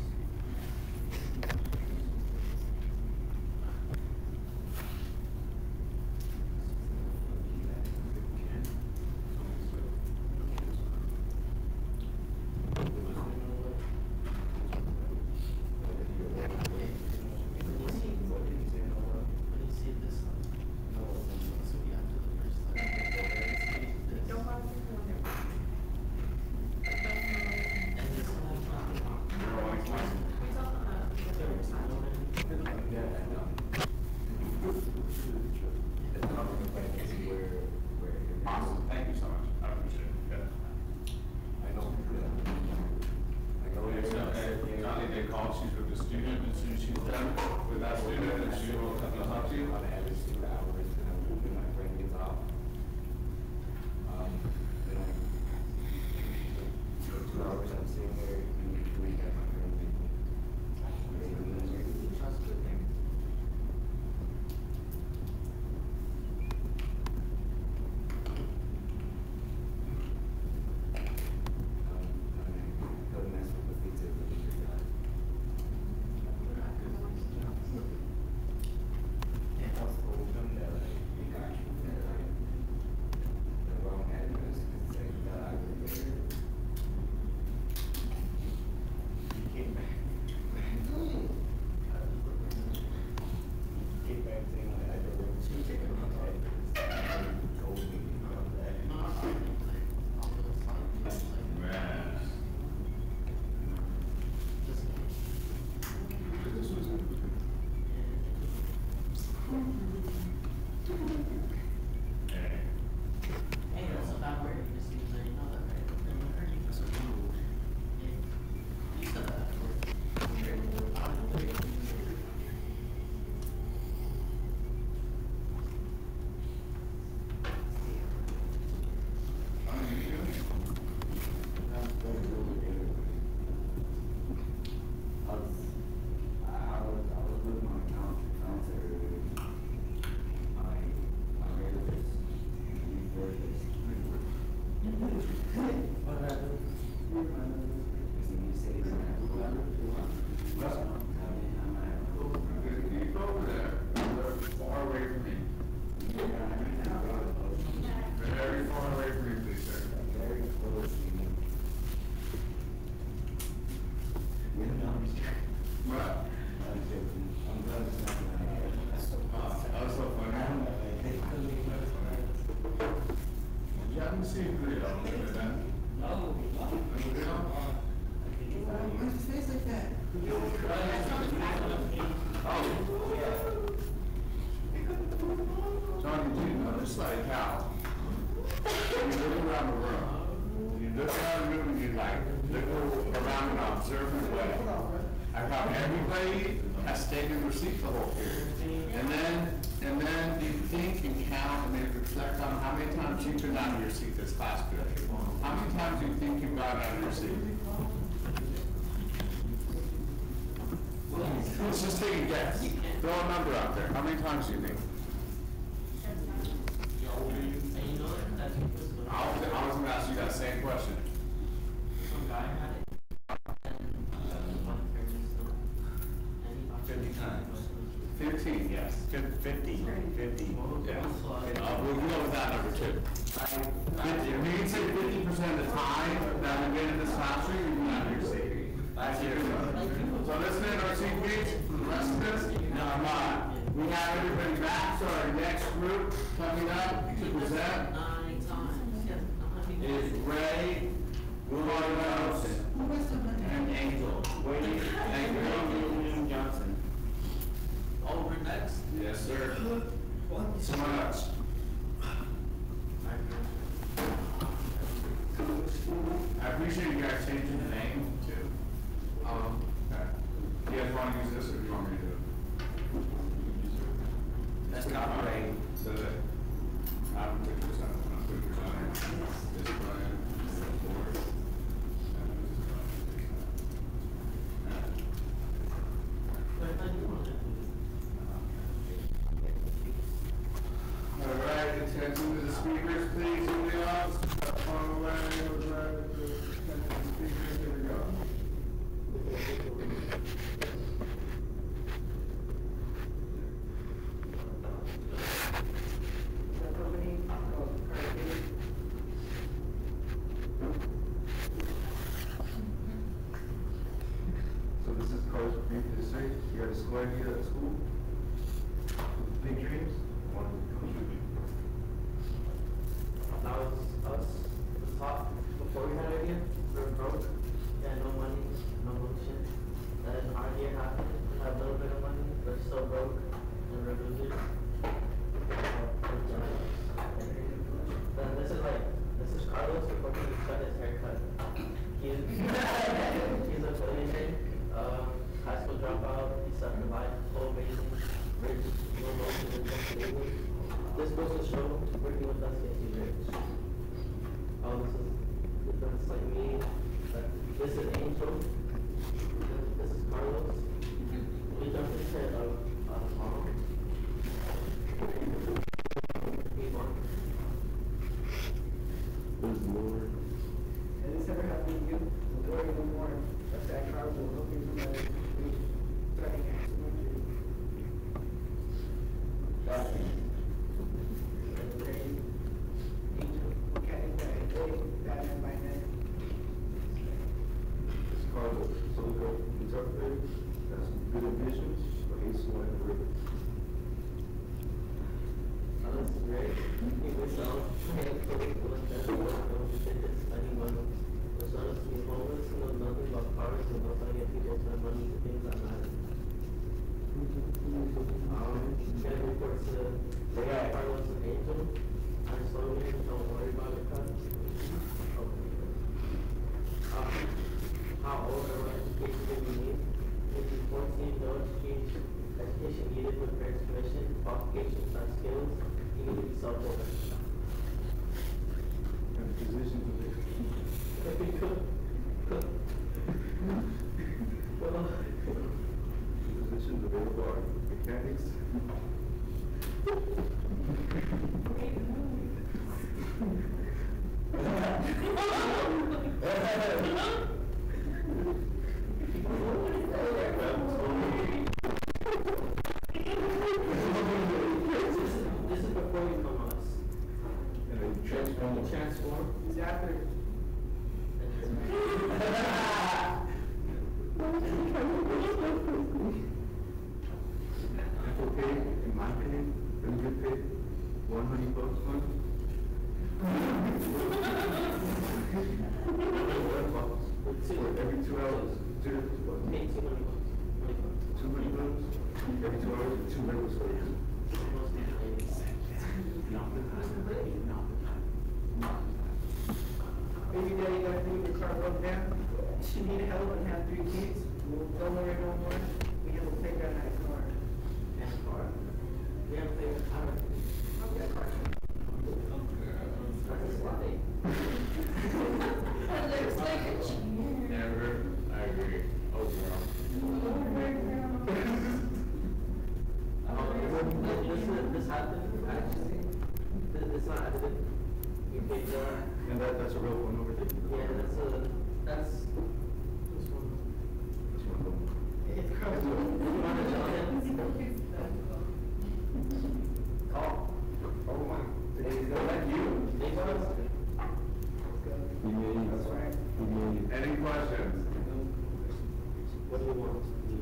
Awesome. Thank you so much. I appreciate it. Yeah. I know. I know. Okay, so, uh, Johnny, they call, she's with the student, and as soon as she's done with that student, then she will come and talk to you. On average two hours, and I'm when my brain gets off. Um, then I, two hours I'm sitting there, and we wake up my brain thinking. Trust the thing. Um, I mean, don't mess with the pizza, but you should not. And also, them that like, you got you, that like, the wrong address, it's like, that I would get it. You came back. Came back saying like, I don't want you to take it on the address. You told me about that. No, I'm like, all those signs, like, Man. just, This was it. Hey. hey, that's a bad word. You just need to know that, right? And I heard you for so long. Yeah. You said that word. I don't know. I was, I was, I was with my counselor, my, my relatives, and we were just. What happened? You say it's not cool. I mean, I'm not cool. Keep over there. They're far away from me. Very far away from me, please, sir. Very close to me. You know, I'm just kidding. What? I'm joking. I'm glad it's not my hair. Oh, that was so funny. Did you happen to see a video of it then? No. The video? Why's his face like that? Oh, yeah. Johnny, do you notice like how around the room. You look around the room and you like, look around in an observant way. I thought everybody has taken receipt the whole period. And then, and then you think and count and then reflect on how many times you've been out of your seat this class period. How many times do you think you've got out of your seat? Let's just take a guess. Throw a number out there. How many times do you think? I was, I was gonna ask you that same question. Some guy had it. Fifty times. Fifteen, yes. Fifty, fifty. Yeah. Uh, we'll go with that number two. Fifty, if you can say fifty percent of the time that we've been in this classroom, you've been out of your seat. That's your So listen in our seat please for the rest of this. Now, uh, we have everybody back, so our next group coming up to present Nine times. Yes. is Ray, Williams, and Angel. Wait, thank you. William Johnson. Over next. Yes, sir. Someone else. I appreciate you guys changing the name too. Um, okay. Do you guys want to use this or do you want me to do it? That's copyright. So that, I don't put this on, I'll put this on. This Brian, this is Boris. and this is Brian. But I do want to do All right, attention to the speakers, please, in the audience. On the way, on the way, attention to the speakers, here we go. So this is Coach Brief District. You got a square here at school. Big dreams. One contribute. That was us, the top, before we had an idea, we were broke, we had no money, no motion. Then our year happened, we had a little bit of money, we're still broke, and we're losing. Then this is like, this is Carlos before he got his haircut. He's, he's a billionaire, uh, high school dropout, he set the life, so amazing, rich, no motion, and comfortable. This goes to show working with us gets you rich. Oh, this is different, like me. Like, this is Angel. This is Carlos. We jumped into a, a mom. Me, mom. Praise the Lord. And this ever happened to you? The glory of the Lord. That's that car will help you from that. It's called so we go interpret. That's good visions for Ace One and River. Oh, this is great. He was out, paying for the spending money. Was honestly homeless and knows nothing about cars and knows how to get people to spend money to things that matter. Um, get reports to Yeah. Carlos and Angel. I'm slowly, don't worry about it, cut. Um, how old or what education do we need? If you're fourteen, no education, education needed with parents' permission, qualifications, not skills, you need to be self-aware. And the position of the If you could, could. Well, position available are mechanics. this is before you come us. And then transform. Transform. He's after. Equal pay, in my opinion, really good pay. One honey bucks month. Two. For every two hours. Two, what? Pay two money bucks. Money bucks. Two honey bucks. Every two hours, two regular schools. Most of the things. Not the time. Not the time. baby daddy got through the car broke down. She needed help and had three kids. Don't worry no more. We have to take that nice car. And a car. We have a favorite car. Oh, yeah, car. That's why. Looks like a cheater. Never, I agree, overall. Oh, this, this, is- this happened, actually. This, this not edited. You paid for it. And that, that's a real phone number thing? Yeah, that's a, that's, this one. This one. It's car. You wanna tell him? Call. Oh my, is that you? They want us. That's right. Any questions? What do you want?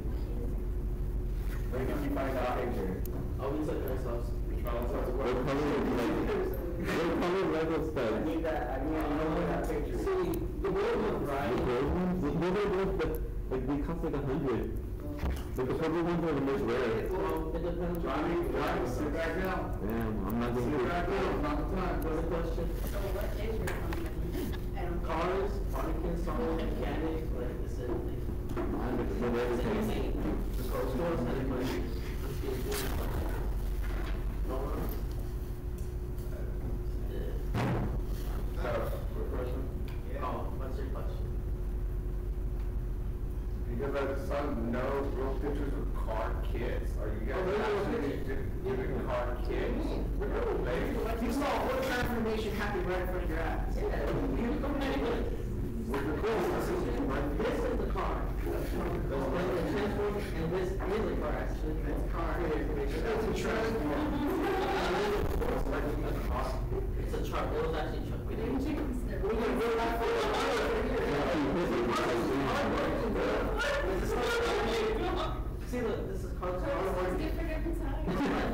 Where did you find out picture? Oh, we took ourselves. Which one was it? What color is Lego? What color Lego I studs? need that, I need, I know that picture. See, the way one, The right? gold ones? The gold ones, but like they cost like a hundred. Like the purple ones are the most rare. Well, it depends. Johnny, Johnny, sit back down. Damn, I'm not Sit gonna back down, not the time. What's the question? So what is your company? Cars, Harlequin, Sonic, mechanic, like I said, like, I'm gonna it's everything. insane. The car stores, anybody. Let's get it good. No one. Yeah. Uh, quick question? Oh, what's your question? Because I saw no real pictures of car kids. Are you guys Oh, those are actually pictures. giving car kids? Like, You saw what transformation happened right in front of your eyes. Yeah, you come anyway. with the cool, this is right This is the car. The one that transforms, and this is the car, actually. That's a car. It's a truck. It's a truck, it was actually a truck. We didn't check this. We're gonna go back for See, look, this is called. It's different every time.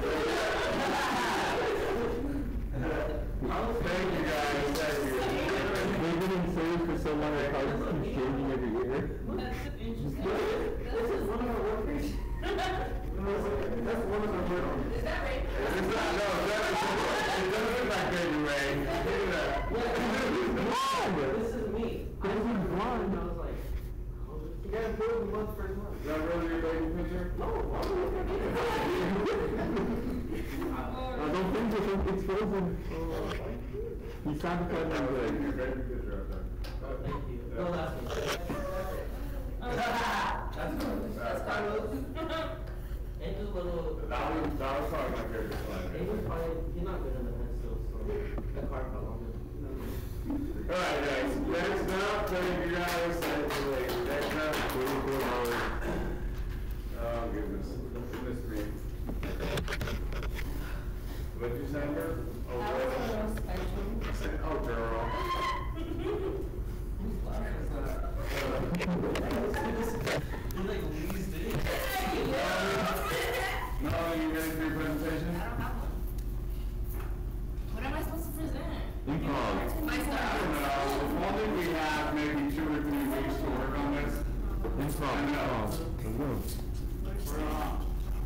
Thank you guys, thank you. They've been in sales for so long, the cars keep changing every year. That's interesting. This is one of our workers. That's one of the little. Is that right? It's not, no, that is, it doesn't look like baby Ray. Look at that. This is me. I was blind, I was like, oh, you gotta build the month first month. Is that really your baby picture? No, why would I forget it? I don't think so, it's frozen. He sabotaged That my was good. your baby picture right there. Oh, thank you. No, that's me. That's Carlos. That's Carlos. Angel's little. That was, that was probably my favorite slide. Angel's probably, he's not good in the pencil, so the car fell on him. Alright guys, next up, thank you guys, thank you, ladies. Next up, forty-four dollars. Oh goodness, goodness me. What'd you send her? Oh, That was a girl. real special. I said, oh, girl. He's like, Lee's did it. No, you ready for your presentation? I don't have one. What am I supposed to present? Improv. My I stuff. don't know, if only we have maybe two or three weeks to work on this. Improv, I know. improv. Let's go. We're on.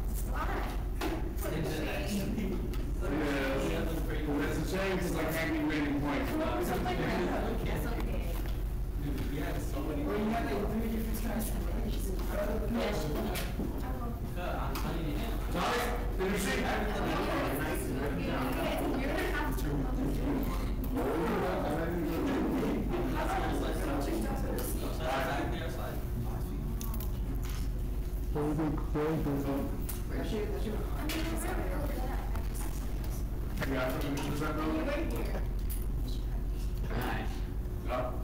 Yes. It's a shame because I can't be rating points. That's okay. Dude, we had so many. Well, you have like three different transformations. Yes. Uh, I'm telling you. Sorry, did you see? You're gonna have to. Exactly our side. Frozen, frozen. That's your, that's your. You got something to present, though? Right here. Up.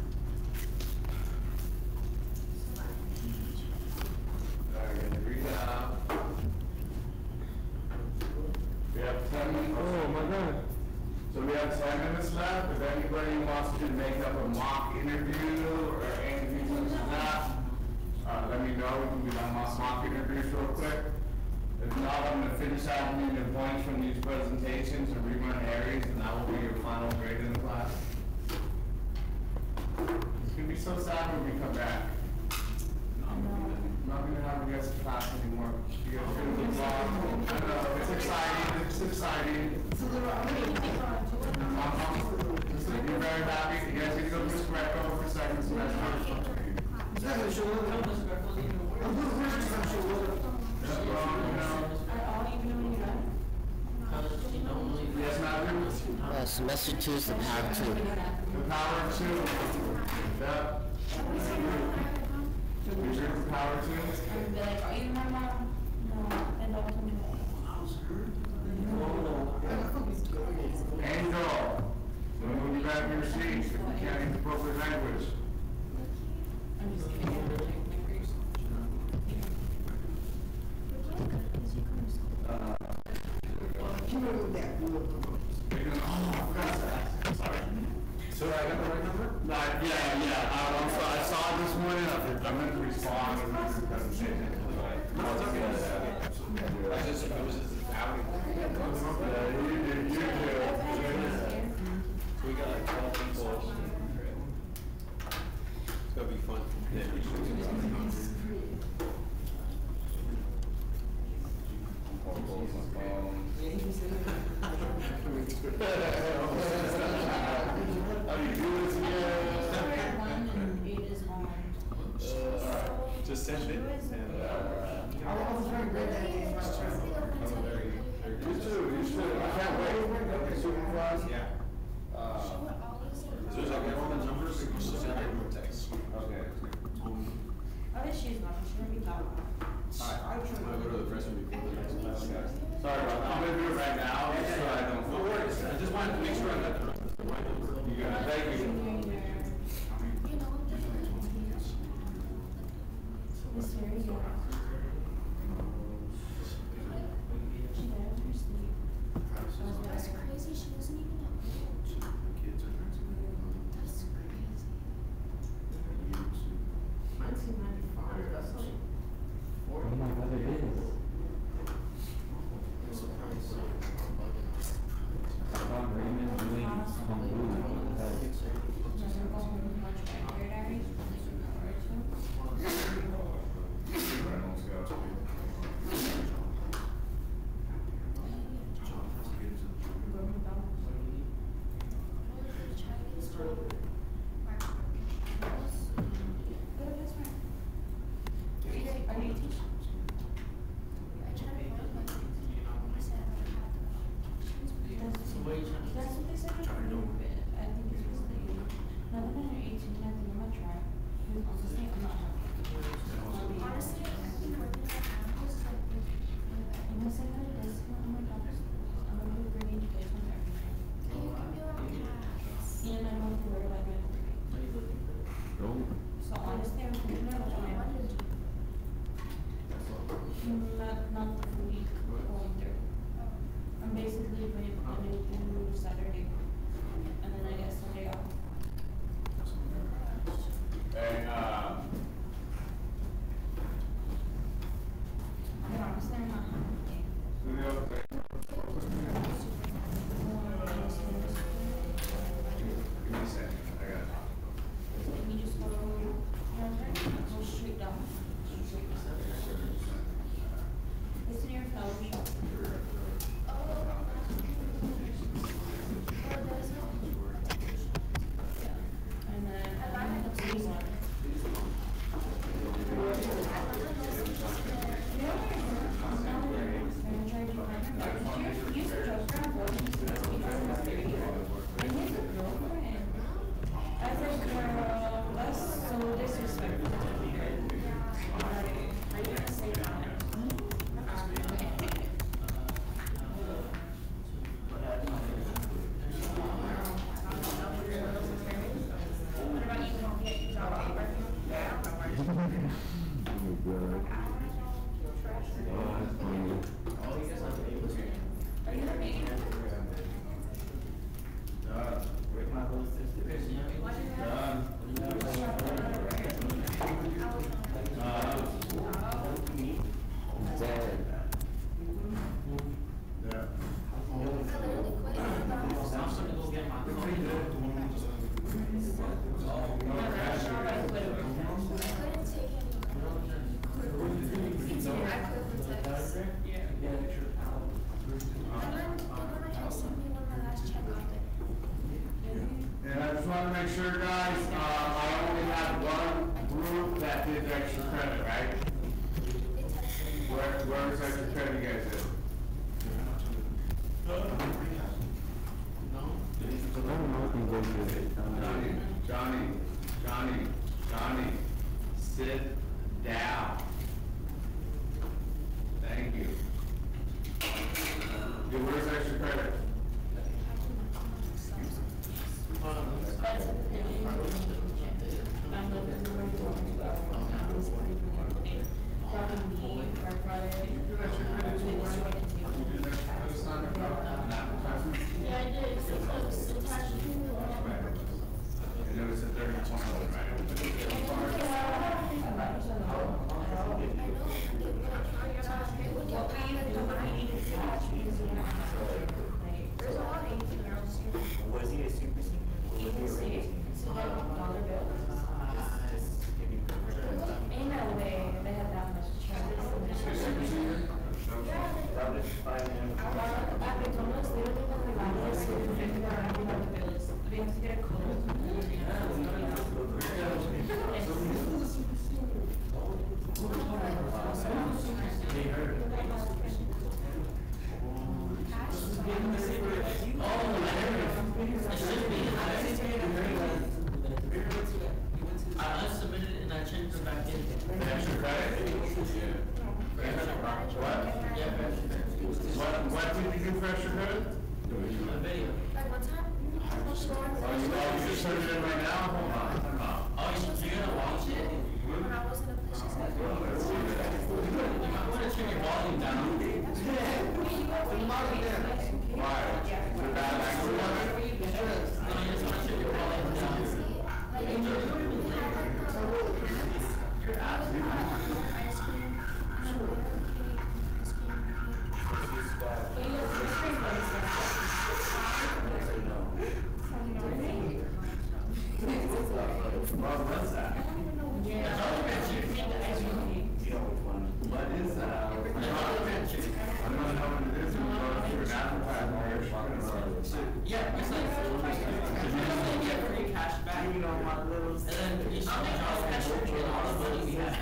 Alright, read it out. We have ten minutes. Oh my god. So we have ten minutes left. If anybody wants to make up a mock interview or anything such as that, uh, let me know. We can do that mock, mock interviews real quick. If not, I'm gonna finish out the points from these presentations and rerun areas, and that will be your final grade in the class. It's gonna be so sad when we come back. I'm not gonna have you guys in class anymore. You guys are gonna be long. I know, it's exciting, it's exciting. I'm, I'm, listen, you're very happy, you guys get to go show up. I'm going to purchase some show up. At all, even when you're done? Yes, Matthew? Uh, semester two is the power two. The power of two. Yep. You drink the power two? And be like, are you my mom? No, and don't tell me that. Angel, don't move you back in your seat if you can't use appropriate language. I'm just kidding. I'm gonna take my grades. Keep it with that. Oh, I forgot that. Sorry. So I got the right number? No, yeah, yeah, I, I'm sorry, I saw it this morning, I I meant to respond, and I couldn't say it. No, it's okay. I just, I was just outing. Yeah, you did, you did. We got like twelve people. It's gonna be fun. Just send it. And, uh, I was very good at it. I'm very, very You good. too, you too, I can't wait. Super fast. Yeah. Uh, as soon as I get all the numbers, you can send it in a text. Okay. I bet she's not, she's gonna be talking. Alright, I'm gonna go to the restroom before the next class. Sorry about that, I'm gonna do it right now, just so I don't. No worries, I just wanted to make sure I got the right number. You got it, thank you. It's very good. She died in her sleep. That's crazy, she wasn't even at home. That's crazy. nineteen ninety-five, that's like four. Oh my God, it is. Ron Raymond doing some move. Doesn't go home with much anger diaries, like an hour or two. Go to bed. Are you teaching? That's what they said. I think it's because they, now that I'm eighteen, I think I'm gonna try. Honestly, I'm not happy. Honestly, I think working at Apple's is like the Unless I got a discount on my doctor's, I'm gonna be bringing you guys home everything. you can be like cats. And I don't have to worry about my Oh. So honestly, I'm thinking about I my, wanted to. not, not the full week going through. I'm basically going Monday through Saturday. And then I get Sunday off. Hey, uh, And honestly, I'm not happy. do the other thing. Give me a second, I got it. Let me just go, go straight down. It's in your flower shop. And then I'm gonna put these on. I said, girl, that's so disrespectful. Are you gonna say that? What about you? Don't get your job paper? Oh my God. Oh, that's funny. Are you the maid? I'm dead. Yeah. I literally quit. I'm gonna go get my phone. I couldn't take any. I quit for text. And then, and then I texted me when my last check got there. And I just wanna make sure, guys, uh, I only have one group that did extra credit, right? Where, where was extra credit you guys did? Johnny, Johnny, Johnny, Johnny, sit down. Thank you. Yeah, where's extra credit? Yeah, I did. It's attached to. And it was a thirty twenty, Was he a super senior? Was he a Dollar bills. Ain't no way they had that much charges. That was five minutes. At McDonald's, they don't even allow us to figure out how the bill is. We have to get a code. They heard it. I unsubmitted it and I changed it back in. extra credit? What? Yeah, What, what did you do for extra credit? a video. Like one time? Oh, you, oh, you just turned it in right now? Hold on, hold on. Oh, you- you're gonna watch it? When I was in a place, she said, You might wanna turn your volume down. Why? Is it bad language on it? No, you just wanna turn your volume down. like, we had like the, we had ice cream, and we had cake, ice cream, cake. But you have ice cream Well, what's that? Yeah. You know which one? What is that? I don't know what it is. We're going through an advertisement where you're talking about. Yeah, it's like, you get free cash back. You know, my little. And then you should make all the cash and all the money we have.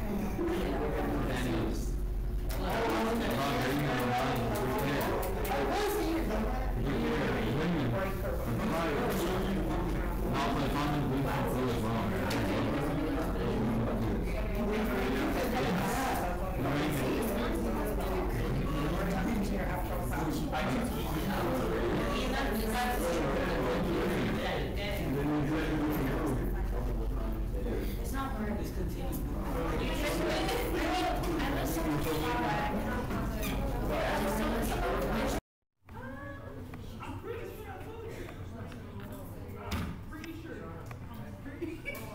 It's not hard. Let's continue. You just wait. I listen to you. I just don't listen to you. I'm pretty sure. I'm pretty sure.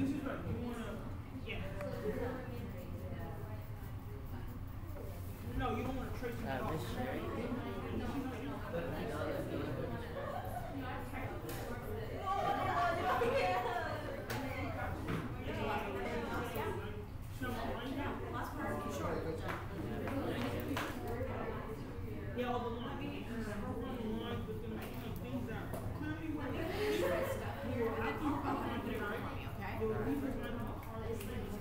This is right. You wanna, yeah. No, you don't wanna trace it at Uh, all. Miss Sherry? Yeah, all the lines. The lines that's gonna make some things that clearly were there. You were happy with the content, right? You were leaving it on the hard things.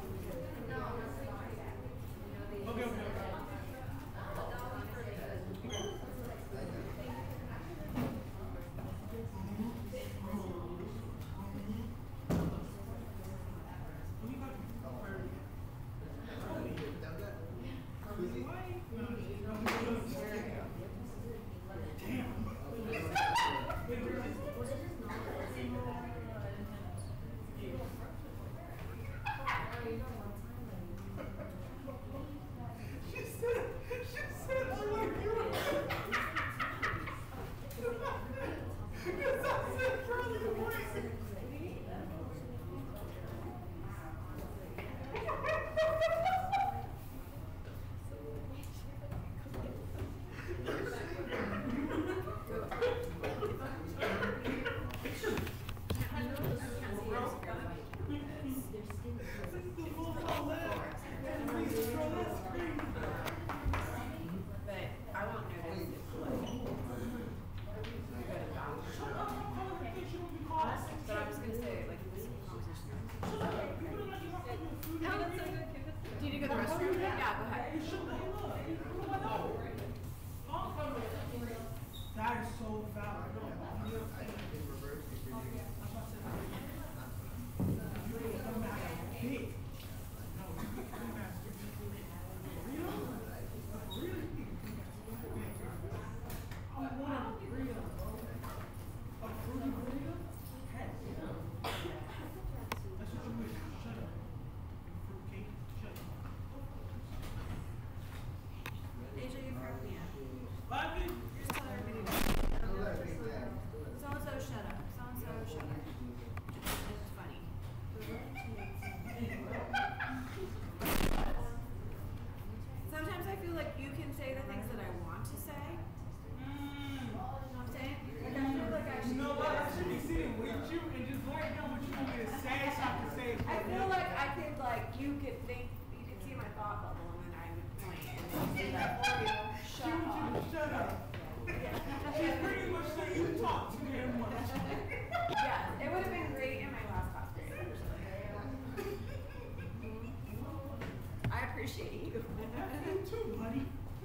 Okay, okay. She said, she said, I like you. Because I said curly white. But I was gonna say, like, it was a conversation. No, that's so good. Do you need to go to the restroom? Yeah, go ahead. That is so foul. Deja, you cracked me up. What? Just tell everybody. So and so, shut up. So and so, shut up. It's funny. Sometimes I feel like you can say the things that I want to say. You know what I'm saying? Like I feel like I should. You know what? I should be sitting with you and just write down what you want me to say so I can say it. I feel like I could, like, you could think, you could see my thought bubble, and then I would point and then say that for you. Shut She wants you up. to shut up. She's pretty much saying you talk too damn much. Yeah, it would have been great in my last class period, actually. I appreciate you. You too, buddy.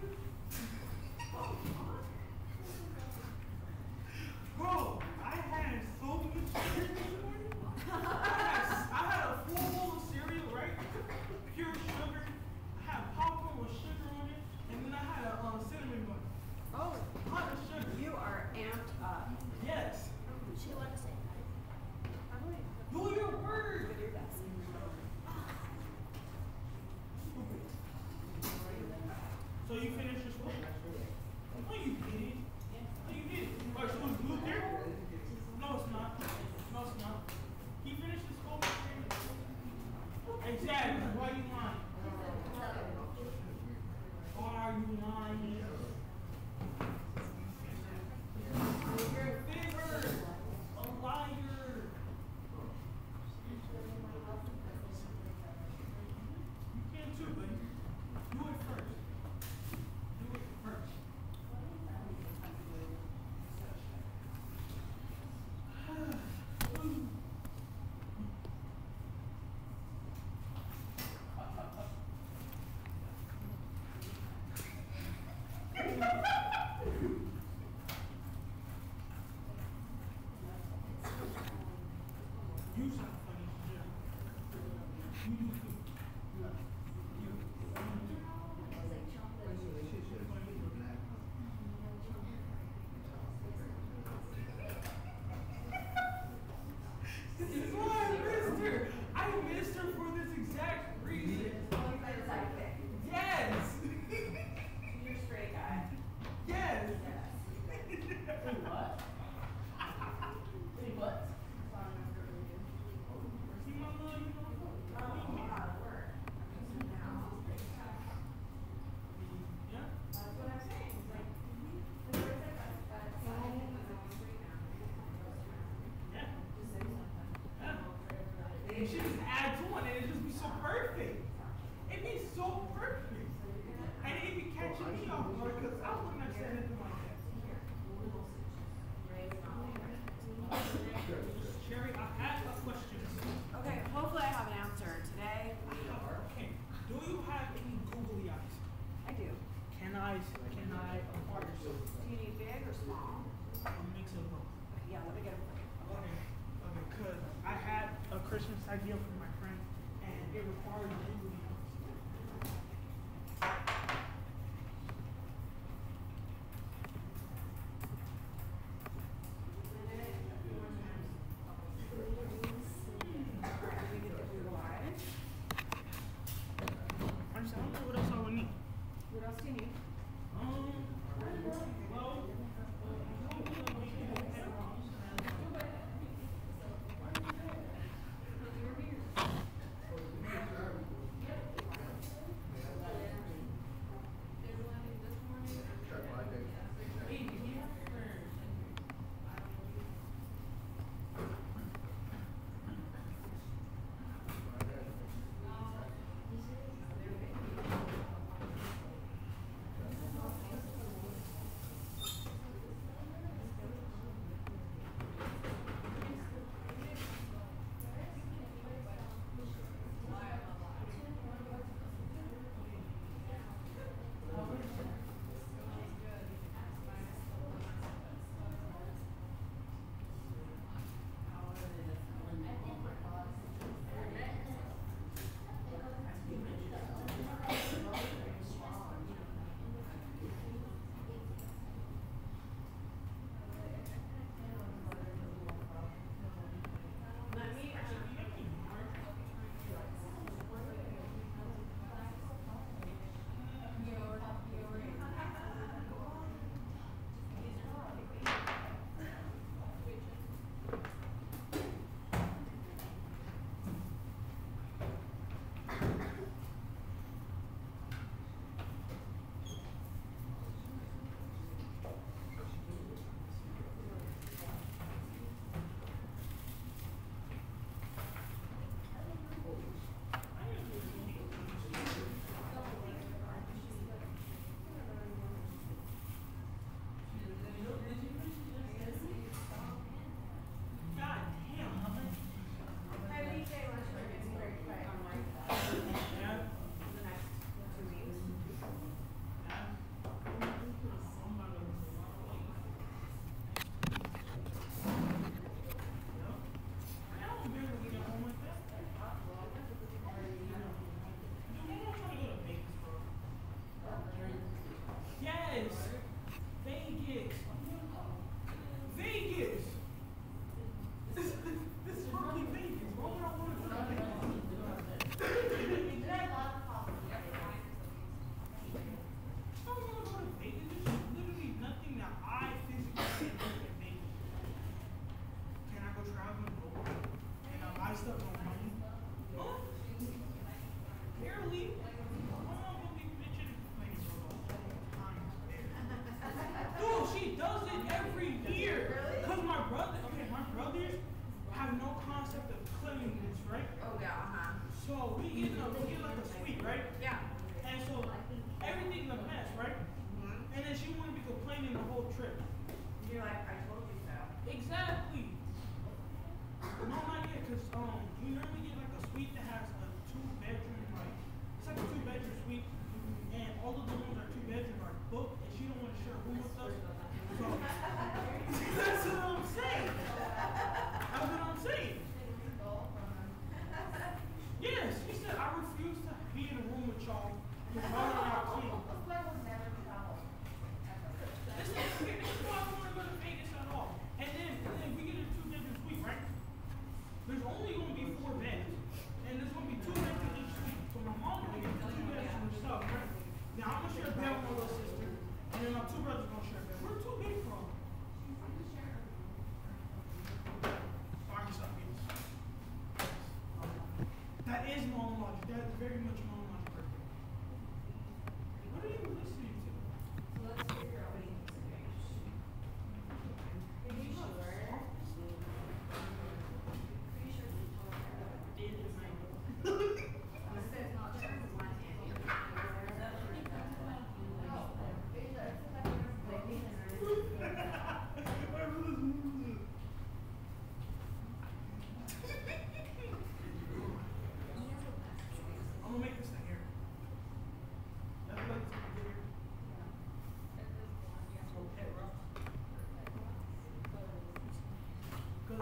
Bro, I had so much cereal this morning. I had, I had a full bowl of cereal, right? Pure sugar. I had popcorn with sugar on it, and then I had a um, cinnamon bun. Oh, Hot as sugar. you are amped up. Yes. She wanted to say Do your word. With your best. So you finished your school? No, you didn't. No, you didn't. Wait, so it's blue there? No, it's not. No, it's not. He finished his school. Exactly. Why are you lying? Why are you lying? You're a fibber. A liar. You can too, buddy. Do it first. Do it first. You sound funny. Yeah. You do too. You. You. This is why I missed her. I missed her for this exact reason. Yes. You're a straight guy. Yes. What? Wait, what? See my little And she just adds on and it'd just be so perfect. It'd be so perfect. And it'd be catching me off guard because I wouldn't have said anything like that. Sherry, I have a question. Okay, hopefully I have an answer today. Okay. Do you have any googly eyes? I do. Can I, can I acquire some? Do you need big or small? A mix of both. Yeah, let me get them for you. Okay. Okay, because I had a Christmas idea for my friend and it required googly eyes. Honestly, I don't know what else I would need. What else do you need? Um, well,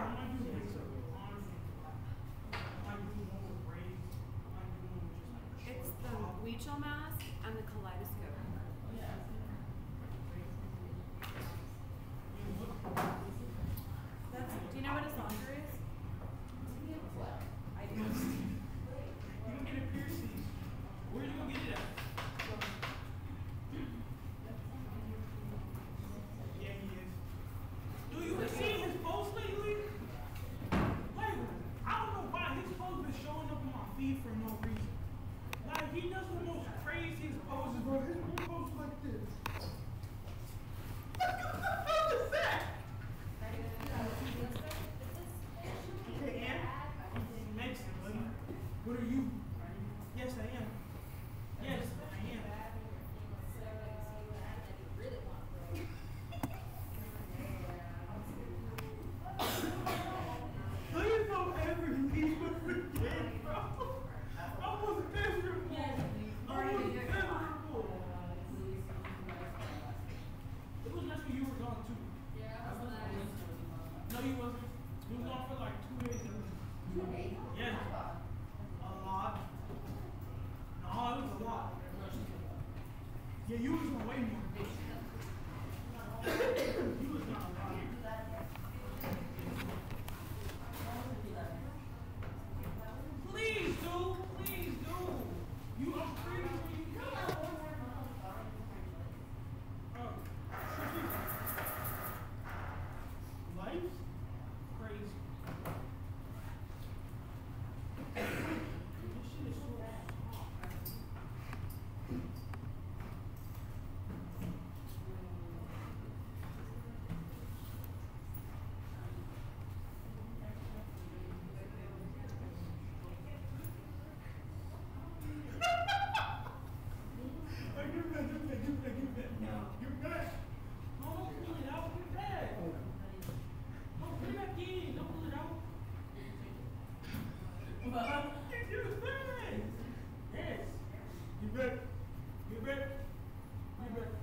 I might do makeup, honestly. I might do one with braids. I might do one with just like. It's the Weechel mask and the kaleidoscope. That's, do you know what a saucer is? I do. You can get a piercing. Where are you gonna get it at? Yeah, he is. Do you see his post lately? Like, I don't know why his post been showing up on my feed for no reason. Like, he does the most craziest poses, bro. His one post like this. What is that? Okay, Ann? Mexican, buddy. What are you? Yes, I am. Yes, I am. Please don't ever leave me again, bro. I was miserable. I was miserable. It was just when you were gone too. No, you wasn't. You was gone for like two days. Yeah. A lot. No, it was a lot. Yeah, you was gone way more. You was gone a lot. Please do, please do. You are crazy when you go. Oh, life's crazy. This shit is so soft. Give me that, give me that, give me that, give me that. Give me that. No, don't pull it out. Give me that. Don't put it back in. Don't pull it out. Give us that. Yes. Give it. Give it. Give it.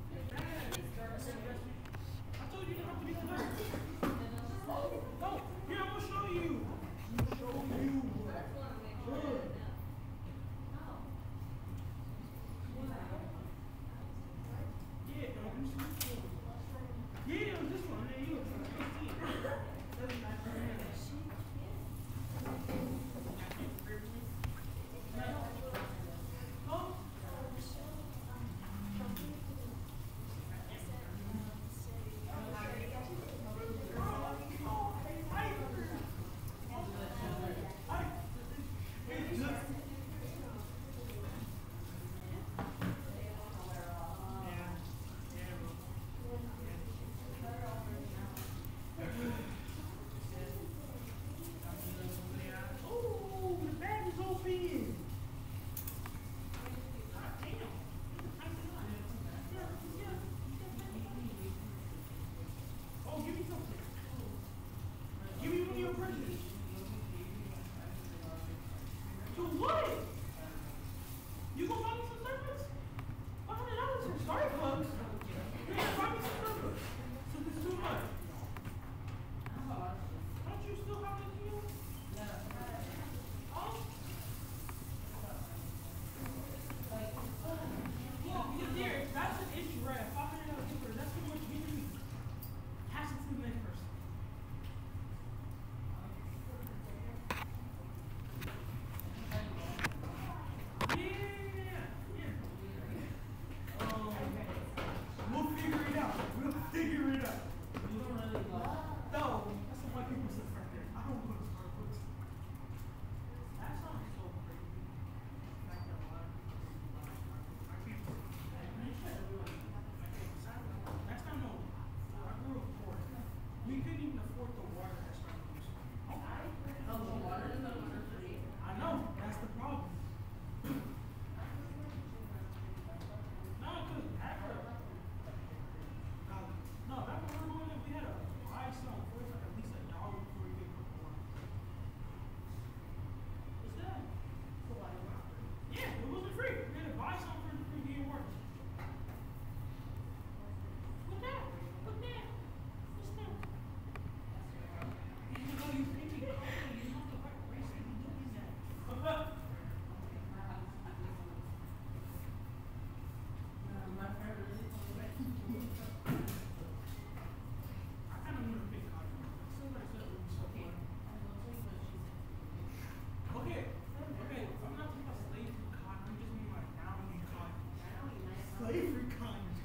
I told you you don't have to be clever. No. Here, I'm gonna show you. I'm gonna show you. Good. Yeah, no, you see this one. Yeah, it was this one. There you go. That's not for him. No.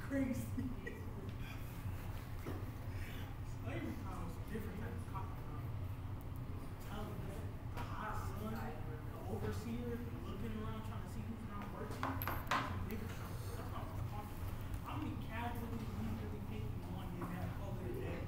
crazy. Slavery time was a different type of cop. Tell them that the hot sun, the overseer, looking around trying to see who's not working. That's a different time. That's not what I'm talking about. How many casualties we really think we want in that over the day?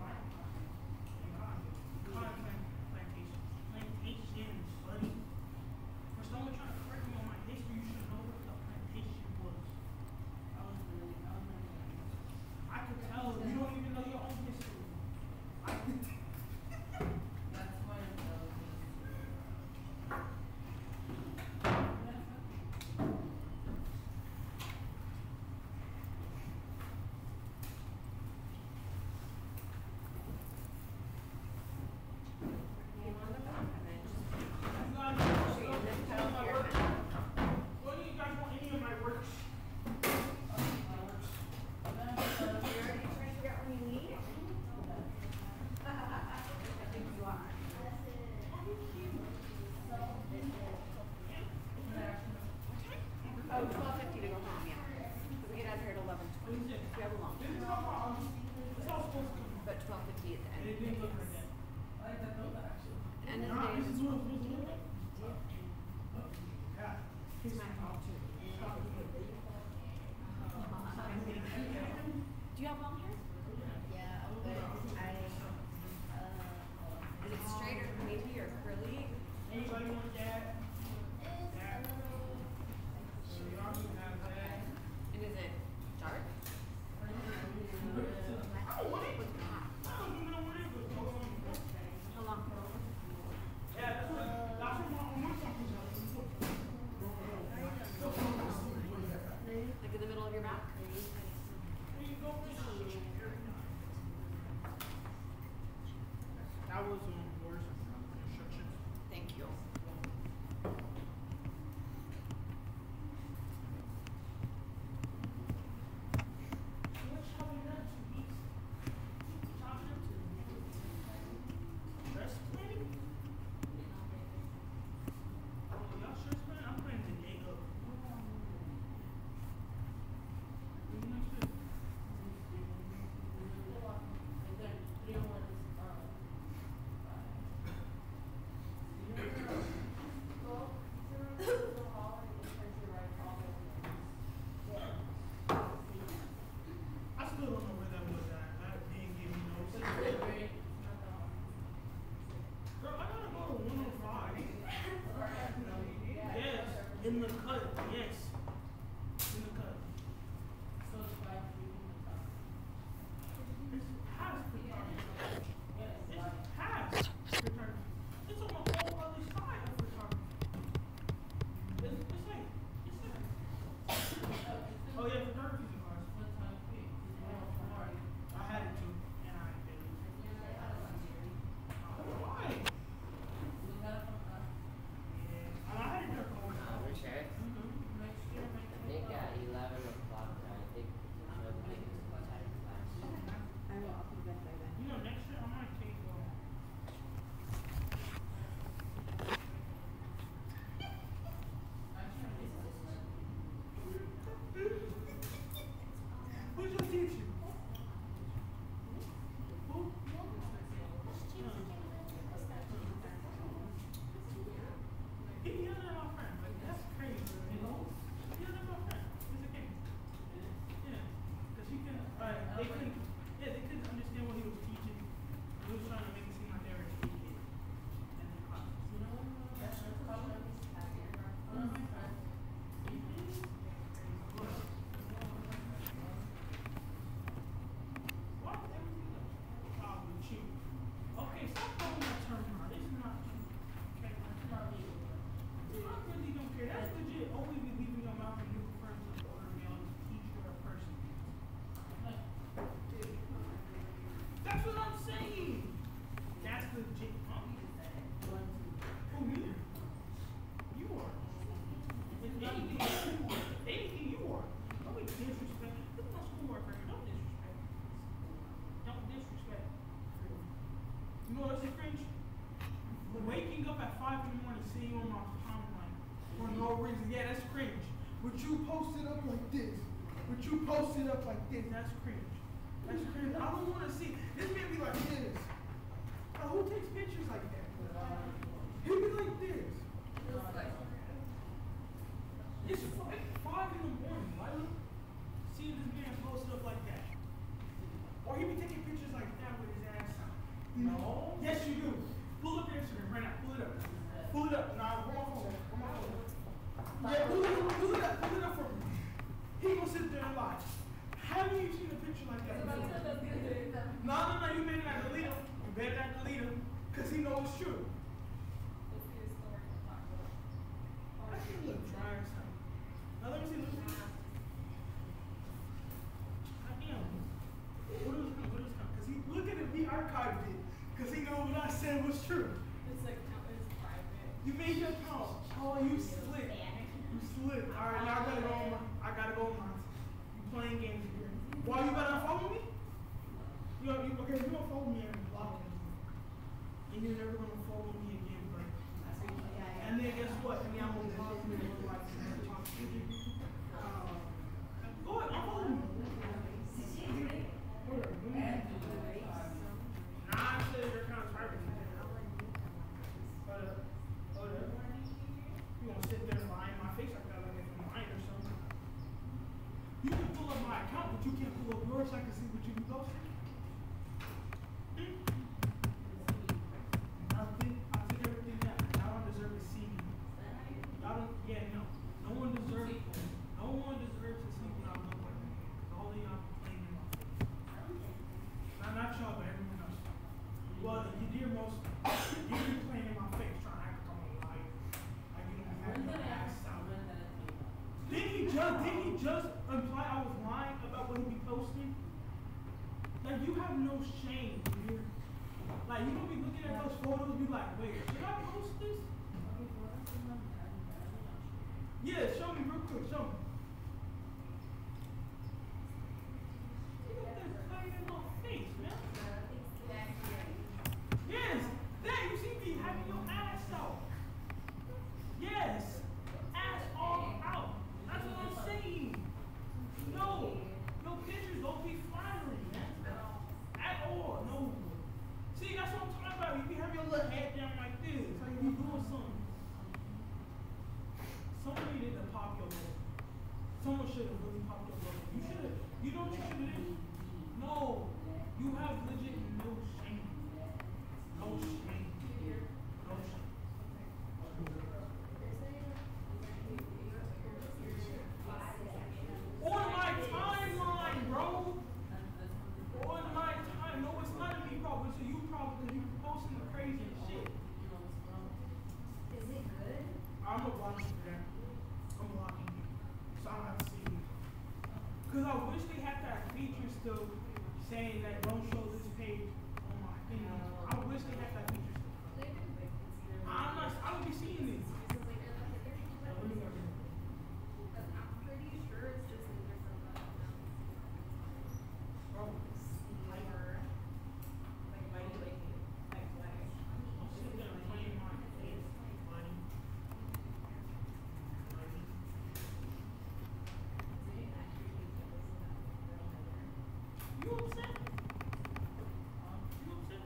Cotton plantations. Plantations, buddy. For someone trying to correct me on my history, you should know what a plantation was. I was really, I was really, I could tell you don't even know your own history. I could That's why I'm telling you. You guys want some of my work? What do you guys want any of my works? Oh, twelve fifty to go home, yeah. Because we get out of here at eleven twenty. We have a long This is time. not my, it's all supposed to come. But twelve fifty at the And end. it didn't look like that. I like that note actually. End of the Nah, day this is is what it's supposed to look like. Yeah. it's my opportunity. Do you have long hair? Yeah, but I, uh, Is it straight or wavy or curly? Anybody want that? That. So y'all can have that. And is it dark? I don't want it. I don't even know what it is. How long? Yeah, that's what, that's what my, my talking about. Like in the middle of your back? There you go. That was um, worse instructions. Thank you. What's chopping up to eat? Chopping up to stress planning? Oh, y'all stress planning? I'm planning the day up. What you next week? I still don't know where that was at. That didn't give me no sense. Girl, I gotta go to one oh five. Yes, in the cut. Yes. In the cut. So it's five feet in the top. It's past photography. It's past photography. It's on the whole other side of photography. It's, it's like, it's like. Oh yeah, photography's in ours. What time feet? I had it too, and I did it. Why? We got it from us. Yeah. And I had it there for a while. Which hair? Next year, make I it think look at like- eleven o'clock, I think, I think it's the time class. I will, I'll be back by then. You know, next year I might take, um, Actually, this is like- who's your teacher? Who? He yelled at my friend, like, that's crazy, you know? He yelled at my friend, he's a king. Yeah, cause he couldn't, right, they couldn't, yeah, they couldn't understand what he was teaching. He was trying to make it seem like they were a kid in the class. You know what? That's your problem. One of my friends. What? Everything else. Probably cheap. Okay, stop calling that term out. It's not cheap. Okay, that's not real. I really don't care. That's legit. Always be leaving your mouth and you refer to the older male as a teacher or a person. Like, that's what I'm saying. That's legit. Huh? Who, me? You are. If anything, you are. If anything, you are. Don't be disrespect. Look at my schoolwork record. Don't disrespect. Don't disrespect. You know what's cringe? Waking up at five in the morning, seeing you on my timeline for no reason. Yeah, that's cringe. But you posted up like this. But you post it up like this, that's cringe. That's cringe. I don't want to see. This man be like this. Now, who takes pictures like that? He'll be like this. It's five, five in the morning. Why look? See this man post up like that. Or he be taking pictures like that with his ass out. No. Yes, you do. Pull up your Instagram right now. Pull it up. Pull it up. Nah, come on, phone. Come on, phone. Yeah, pull it, pull it up. Pull it up for me. He gonna sit there and lie. Haven't you seen a picture like that? No, no, no. You better not delete him. You better not delete him, cause he knows it's true. I can look dry or something. Now let me see. Let me see. I am. What is what is cause he look at it. He archived it, cause he know what I said was true. It's like, it's private. You made your account. Oh, you slick. You slick. All right, now I gotta go on my, I gotta go on mine. You playing games here. Why you better follow me? You know, you, okay, you don't follow me and block me. And you're never gonna follow me again, right? And then guess what? And I'm gonna follow me and like, uh, go ahead, I'll follow me. Whatever. Nah, I said you're kind of private. But, uh, whatever. You gonna sit there and lie in my face like that, like I'm lying or something. You can pull up my account, but you can't pull up yours so I can see what you can post. Hmm? I think I took everything down. Y'all don't deserve to see me. Y'all don't, yeah, no. No one deserves, no one deserves to see when I look like that. All of y'all playing in my face. Not, not y'all, but everyone else. Well, you dear most, you be playing in my face trying to act like I'm a liar. Like you don't have your ass out. Didn't he just, didn't he just imply I was lying about what he be posting? Like, you have no shame, dude. Like, you don't be looking at those photos and be like, wait, should I post this? Yeah, show me real quick, show me. You got that playing in my face, man. Yes, that, you see me having your ass out. Yes, ass all out. That's what I'm saying. No, no pictures don't be flattering, man. At all, no. See, that's what I'm talking about. You be having your little head down like this, like you doing something. Someone needed to pop your logo. Someone should have really popped your logo. You should have. You know what you should have did? No, you have legit no shame. No shame. No shame. On my timeline, bro. On my time. No, it's not a me problem. It's a you problem because you posting the crazy shit. Is it good? I'm gonna block you for that. I'm blocking you. So I don't have to see you. Because I wish they had that feature still saying that don't show this page on my thing. I wish they had that feature still. I'm not, I don't be seeing this. Let me go here. I'm pretty sure it's just a different button. Bro, Like, like, why do you like it? Like, why? I'm sitting there playing my face. Money. Money. You upset? You upset?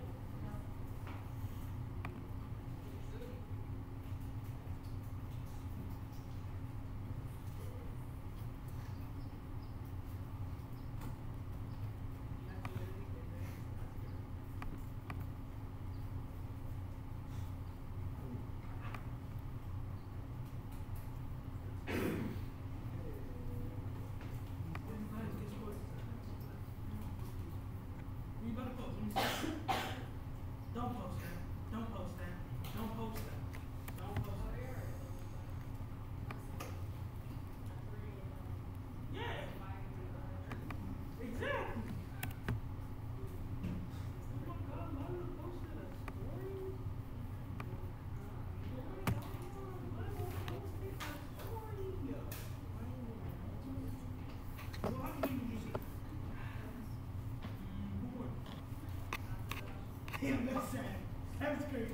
You better post. Let me see. Don't post that. Don't post that. Don't post that. Don't post that. Yeah. Exactly. Oh my God, Lila posted a story. Lila posted a story. Well, how many did you see? Damn, that's sad. That's crazy.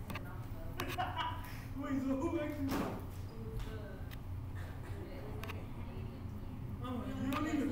Wait, so who actually? Oh, you don't even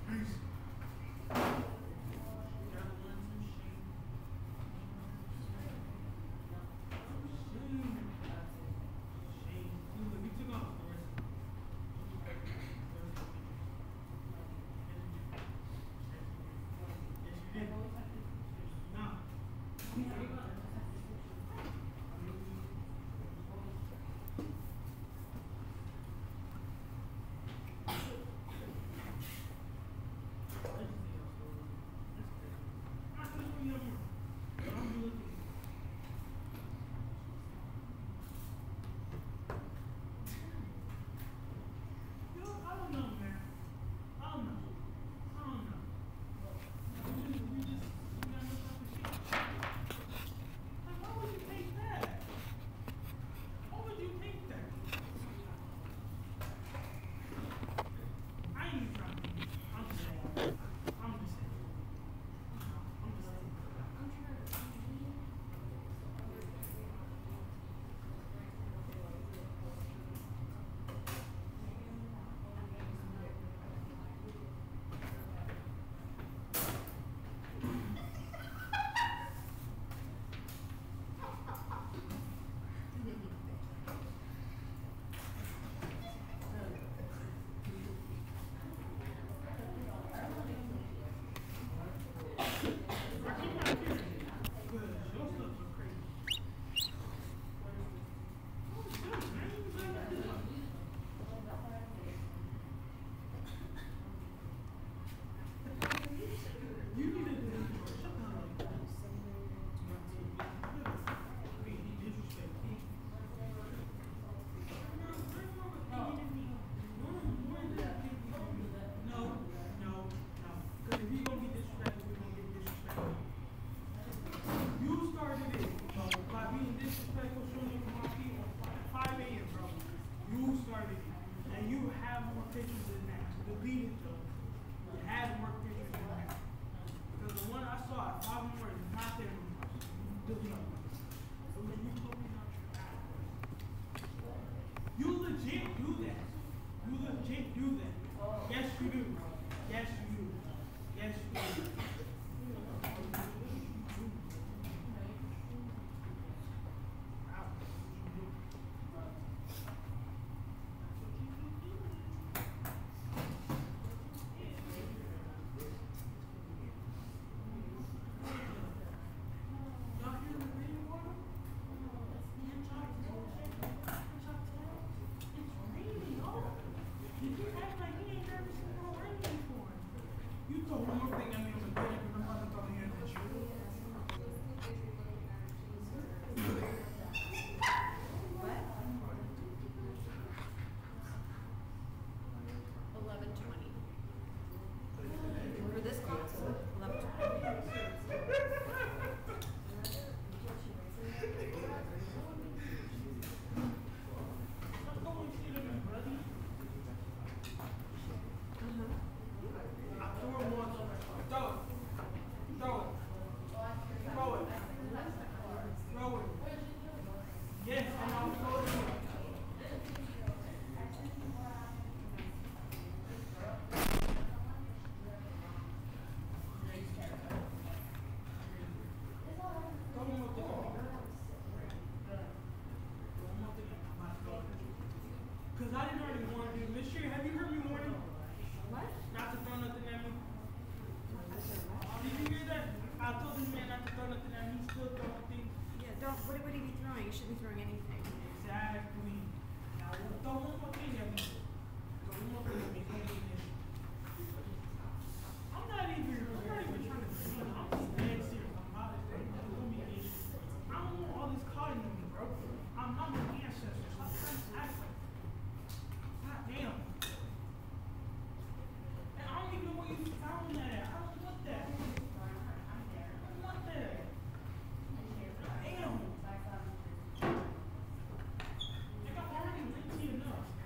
Damn. Like, I've already linked you enough.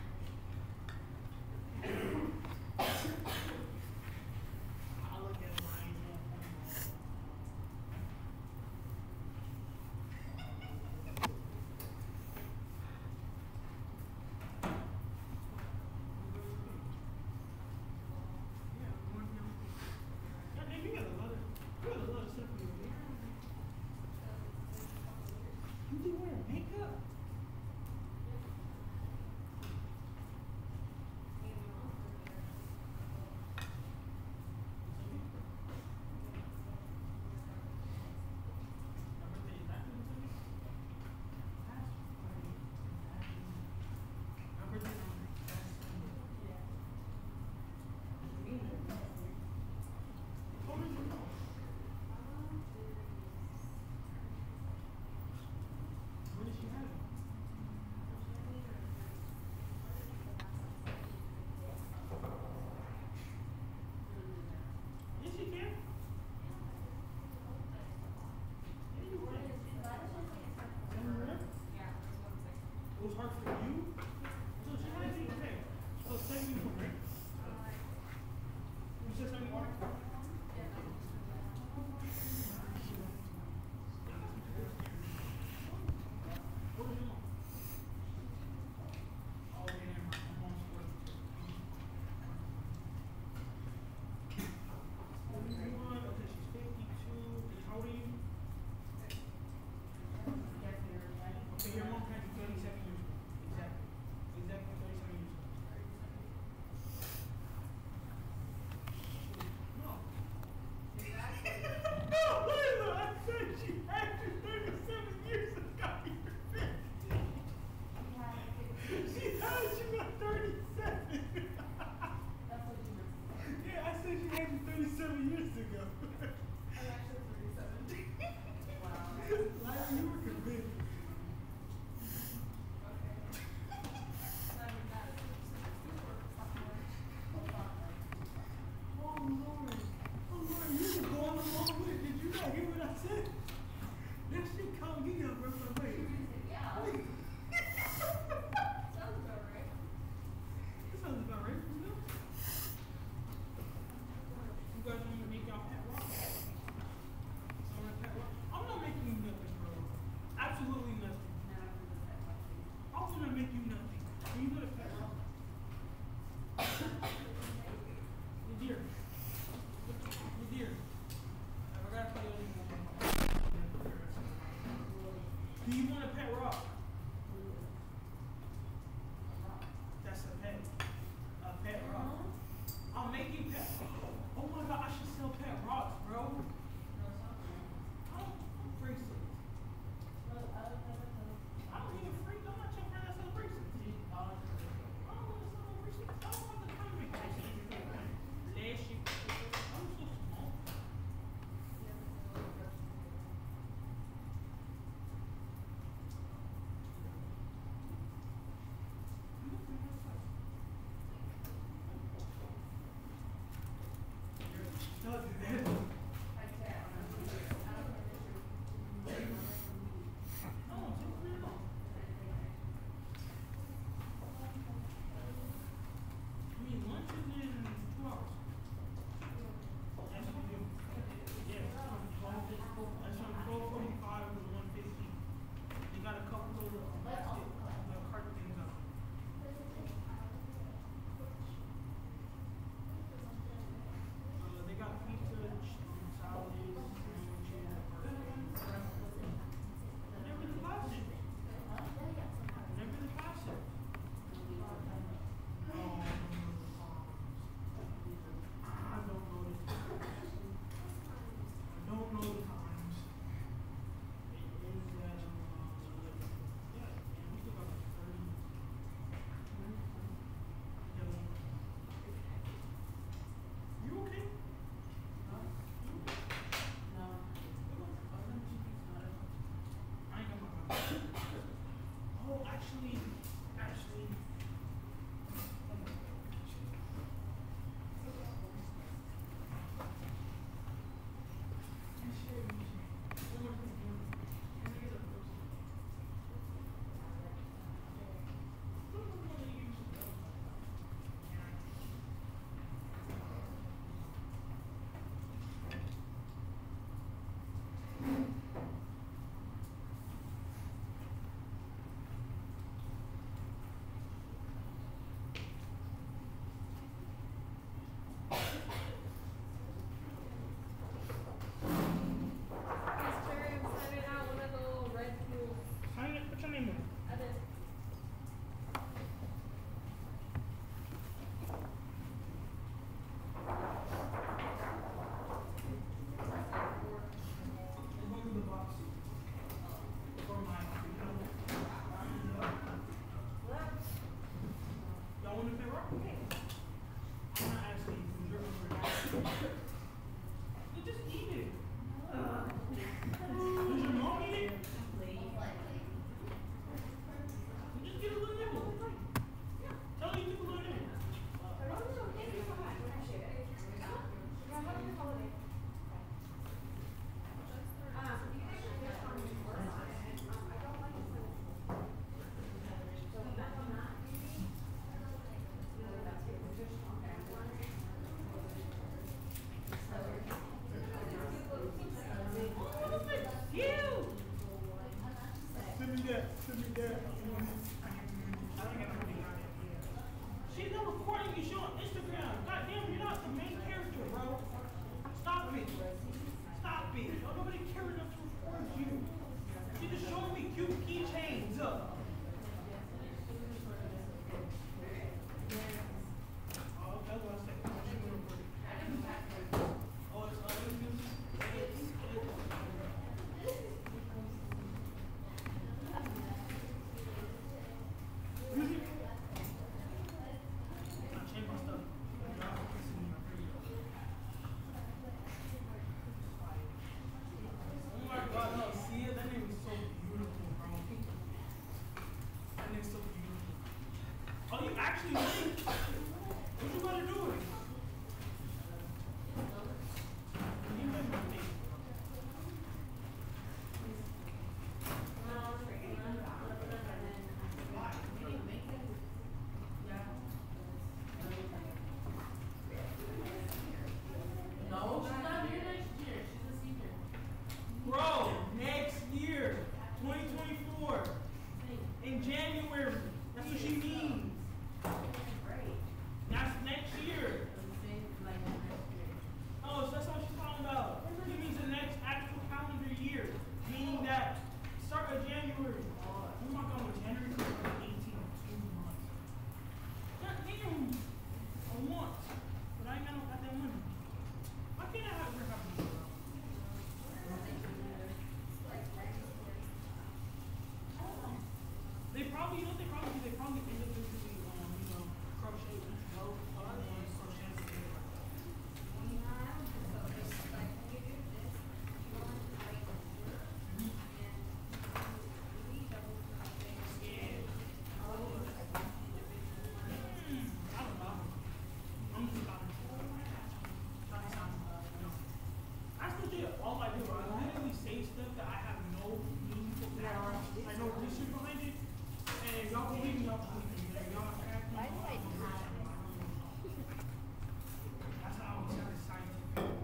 thirty-seven years ago. I'm actually thirty-seven. Wow. Like, you were convinced. Okay. Not even that. Oh, Lord. Oh, Lord, you were going along with it. Did you not hear what I said? That shit caught me up, bro. Wait. Yeah. Wait. Sounds about right. That sounds about right. You know? You guys want me to make y'all pet rock? So I'm gonna pet rock. I'm not making you nothing, bro. Absolutely nothing. I'm gonna make you nothing. Are you gonna pet rock? You dear. You dear. I gotta tell you anymore. Do you want a pet rock? That's a pet. A pet rock. I'll make you pet. Oh my god, I should sell pet rocks, bro. Oh, I'm bracelets. I don't need a freak. I'm not your friend that sells bracelets. I don't want to sell no bracelets. I don't want the comic. Last year, I'm so small. Don't do that. I can't. I don't know. Oh, take me along. I mean, lunch is in two hours. Yes, we do. Yeah, it's from twelve to four. That's from twelve forty-five to one fifteen. They got a couple of uh, basket, uh, cart things up. Uh, they got pizza, all I do, I literally say stuff that I have no meaningful background. I know history behind it, and y'all believe me, y'all believe me. Like, y'all act me. That's how I'm saying scientific.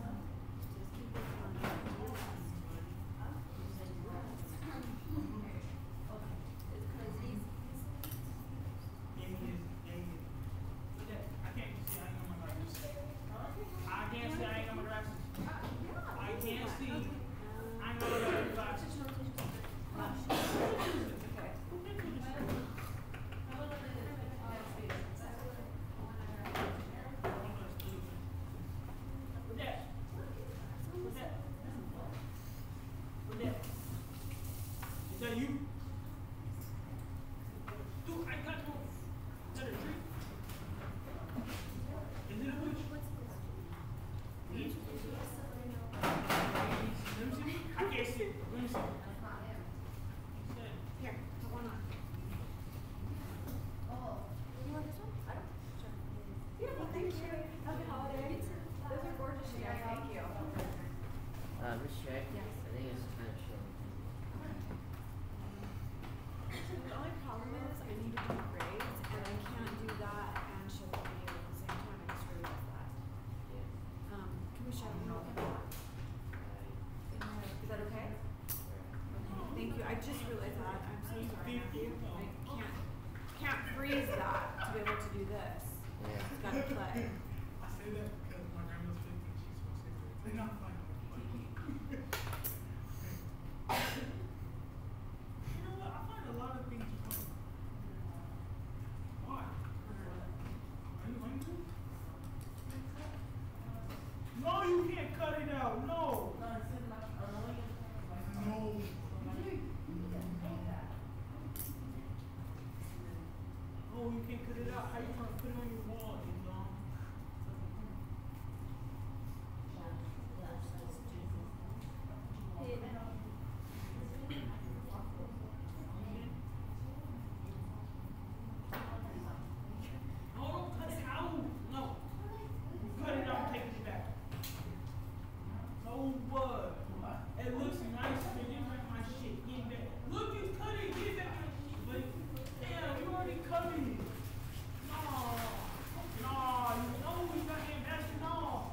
Is that you? Dude, I got no. Is that a tree? Is it a witch? Let me see. I can't see it. Let me see. Here, put one on. Oh. You want this one? I don't. Sure. Yeah, thank you. Happy holidays. Those are gorgeous, you guys. Thank you. Uh, Miss Shay? Yes. I think it's kind of short. The only problem is I need to do grades, and I can't do that and show the video at the same time. I just realized that. Yeah. Um, can we show them? Is that okay? Thank you. I just realized that. I'm so sorry, Matthew. I can't can't freeze that to be able to do this. Yeah. It's gotta play. I say that because my grandma's fifty. She's supposed to say that. They're not funny. You know what? I find a lot of things funny. Why? Are you hungry? No, you can't cut it out. No. No. Oh, you can't cut it out. How you trying to put it on your wall, you know? No, don't cut it out. No. Cut it out, take it back. No, what? It looks nice, man. Give back my shit. Give it back. Look, you cut it. Give back my shit. But, damn, you already cut it. No. No, you know you got him. That's no.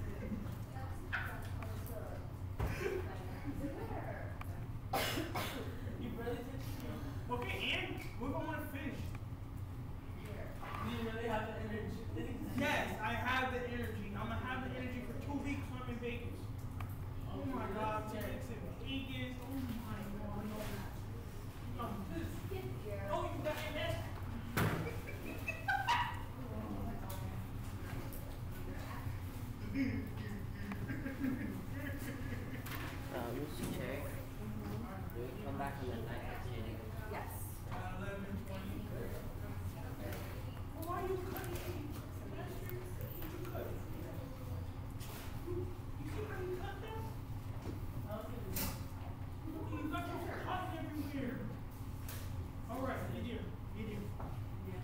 You really did. Okay, and we're going to finish. Do you really have the energy? Yes, I have the energy. I'm gonna have the energy for two weeks when I'm in Vegas. Oh my God, man, it's in Vegas. Oh my God, no. No, this. Oh, you got it. That's. Uh, Mister Cherry, do we come back on the night after you? Yes. eleven twenty. Why are you cutting me? Sebastian, you cut it. You, you see how you cut that? You got your cotton everywhere. All right, you do. You do. Yes.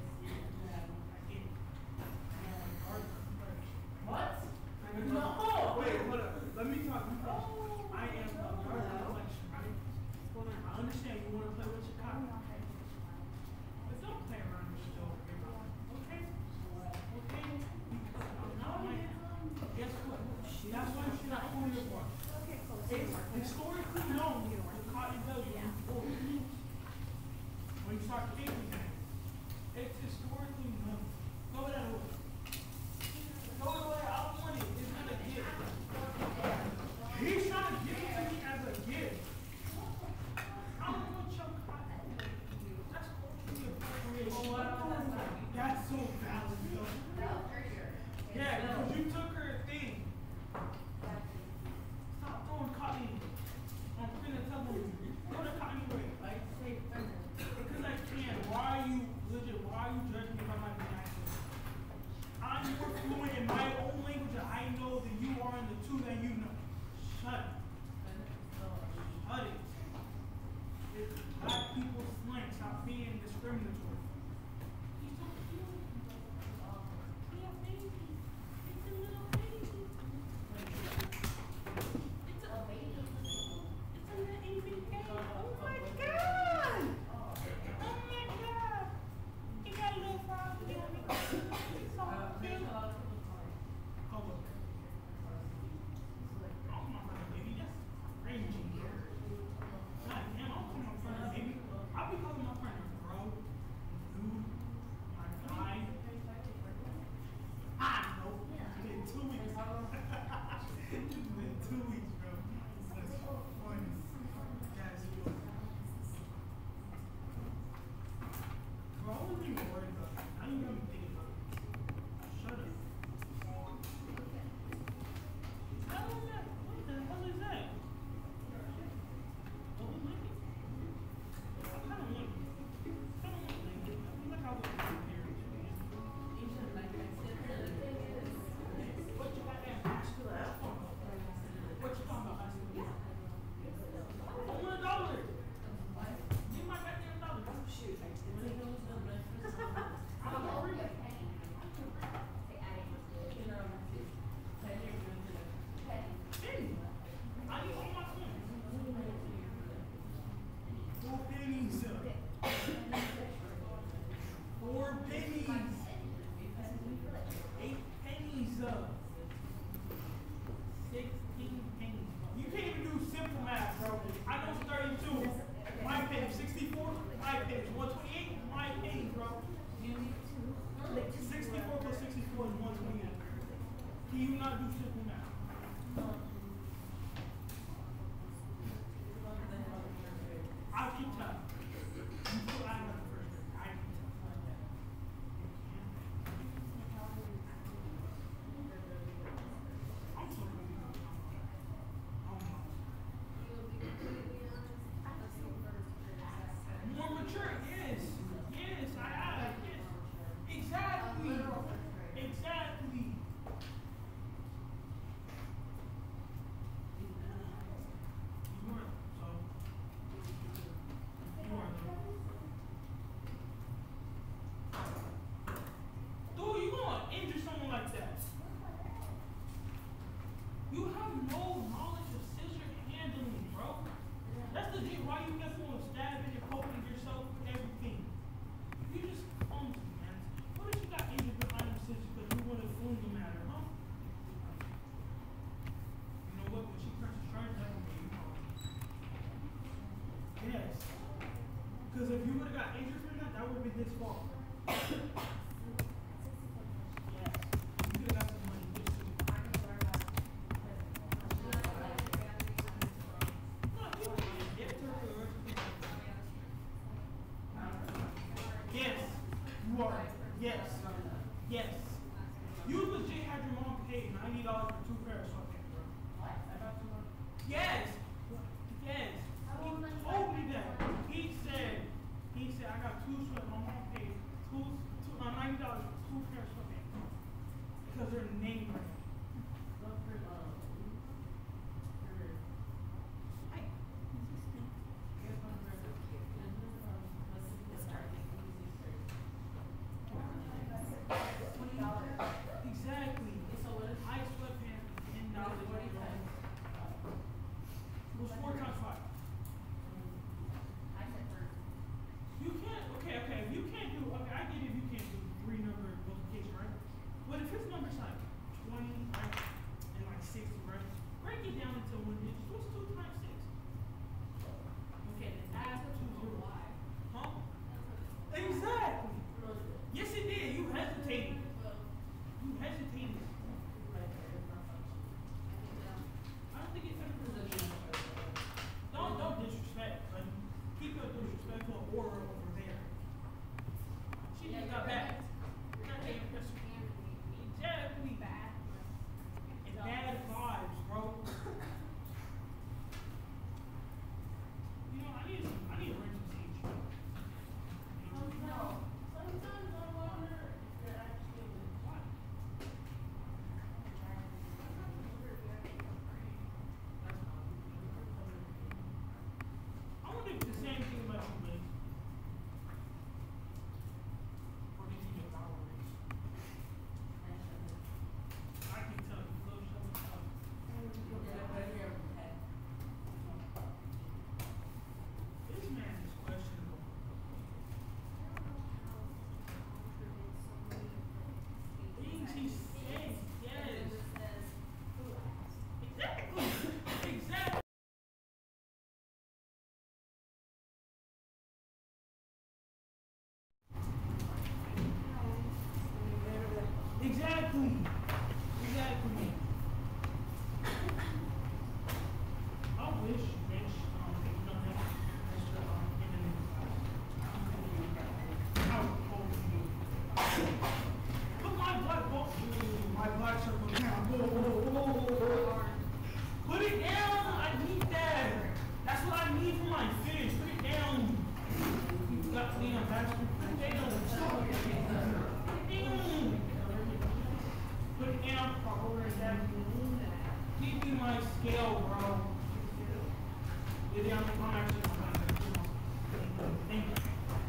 What? No. Wait, hold up. Let me talk. I am a guard complexion, right? I understand you want to play with your cotton. But don't play around with your dog. Okay? Okay? I'm not like, guess what? That's why you should not pull your bar. It's historically known the cotton does when you pull it. When you start thinking that. It's historically known. Go that way. Go the way I want it. It's not a gift. He's trying to give it to me as a gift. I don't want your cotton. That's culturally appropriate. That's so valid, though. Yeah, because you took her thing. Stop throwing cotton. I'm finna tell them. Throw the cotton away. Like, say, because I can. Why are you, legit, why are you judging me by my vernacular? I'm more fluent in my own language that I know than you are in the two that you know. Shut it. Shut it. It's black people's slang. Stop being discriminatory. He's so cute. Yeah, baby. It's a little baby. You have no knowledge of scissor handling, bro. That's legit why you kept on stabbing and poking yourself with everything. You just clumsy, man. What if you got injured behind the scissors because you wanted to fling them at her, huh? You know what? When she pressed the charge, that would be you. Yes. Because if you would have got injured from that, that would have been his fault. Yes. You could have got some money this too. No, you can't get to her. Yes. You are. Yes. Yes. You legit had your mom pay ninety dollars for two pairs of sweatpants, bro. Yes. Yes. He told me that. He said, he said, I got two sweatpants. My mom paid two, two, uh, ninety dollars for two pairs of sweatpants. Because they're name brand. Exactly. I sweatpants ten dollars. It was four times five. You can't, okay, okay, if you can't do, okay, I get if you can't do three number multiplication, right? But if his number's like twenty, right, and like sixty, right? Break it down into one digit. What's two times six? Okay, then add two zero. Huh? Exactly. Yes, it did. You hesitated. You hesitated. I don't think it ever. Don't, don't disrespect, but keep your disrespectful aura over there. She just got back. Exactly. And bad vibes, bro. You know, I need, I need to bring some sage. No. Sometimes I wonder if they're actually what? I wonder if the same thing about you, man. Or did you get power race? I can tell you, flow show and stuff. This man is questionable. Things he says, yes. Exactly. Exactly. Exactly. Exactly. I wish, bitch, um, you know that extra, um, internet class. How cold you. Put my black book, my black circle down. Whoa, whoa, whoa, whoa, whoa. Put it down. I need that. That's what I need for my fish. Put it down. You got me on bastard. Put it down. Put it down. Put it down. Pop over and down. Give me my scale, bro. Get down the line. Thank you.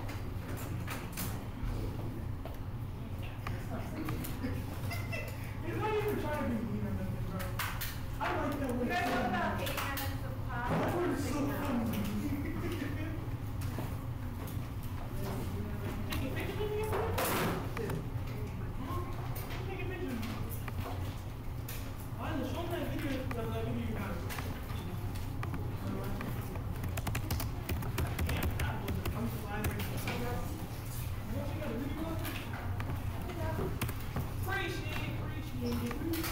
It's not even trying to be mean or nothing, bro. I like that way. You guys have about eight minutes of class. That word is so funny. Take a picture of me? Huh? Take a picture of me. Alright, show me that video, that that video you got. Yeah, that was a I'm sliding. You got a video of it? Appreciate it, appreciate it.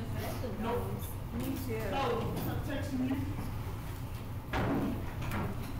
No, I'm texting you.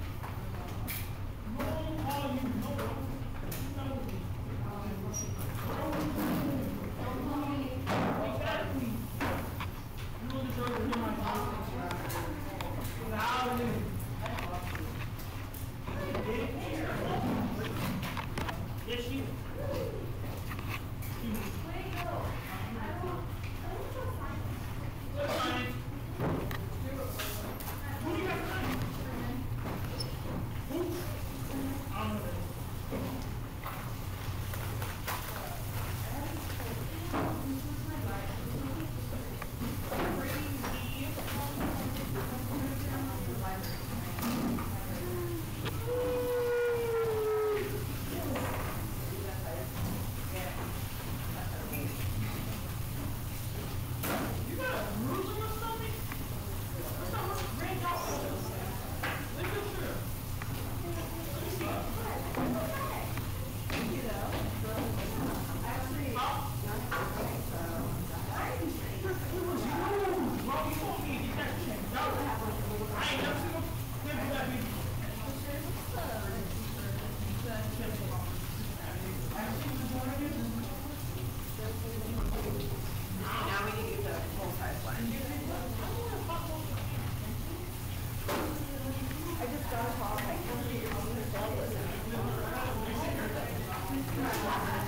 John Paul, like, come to your senior club with me.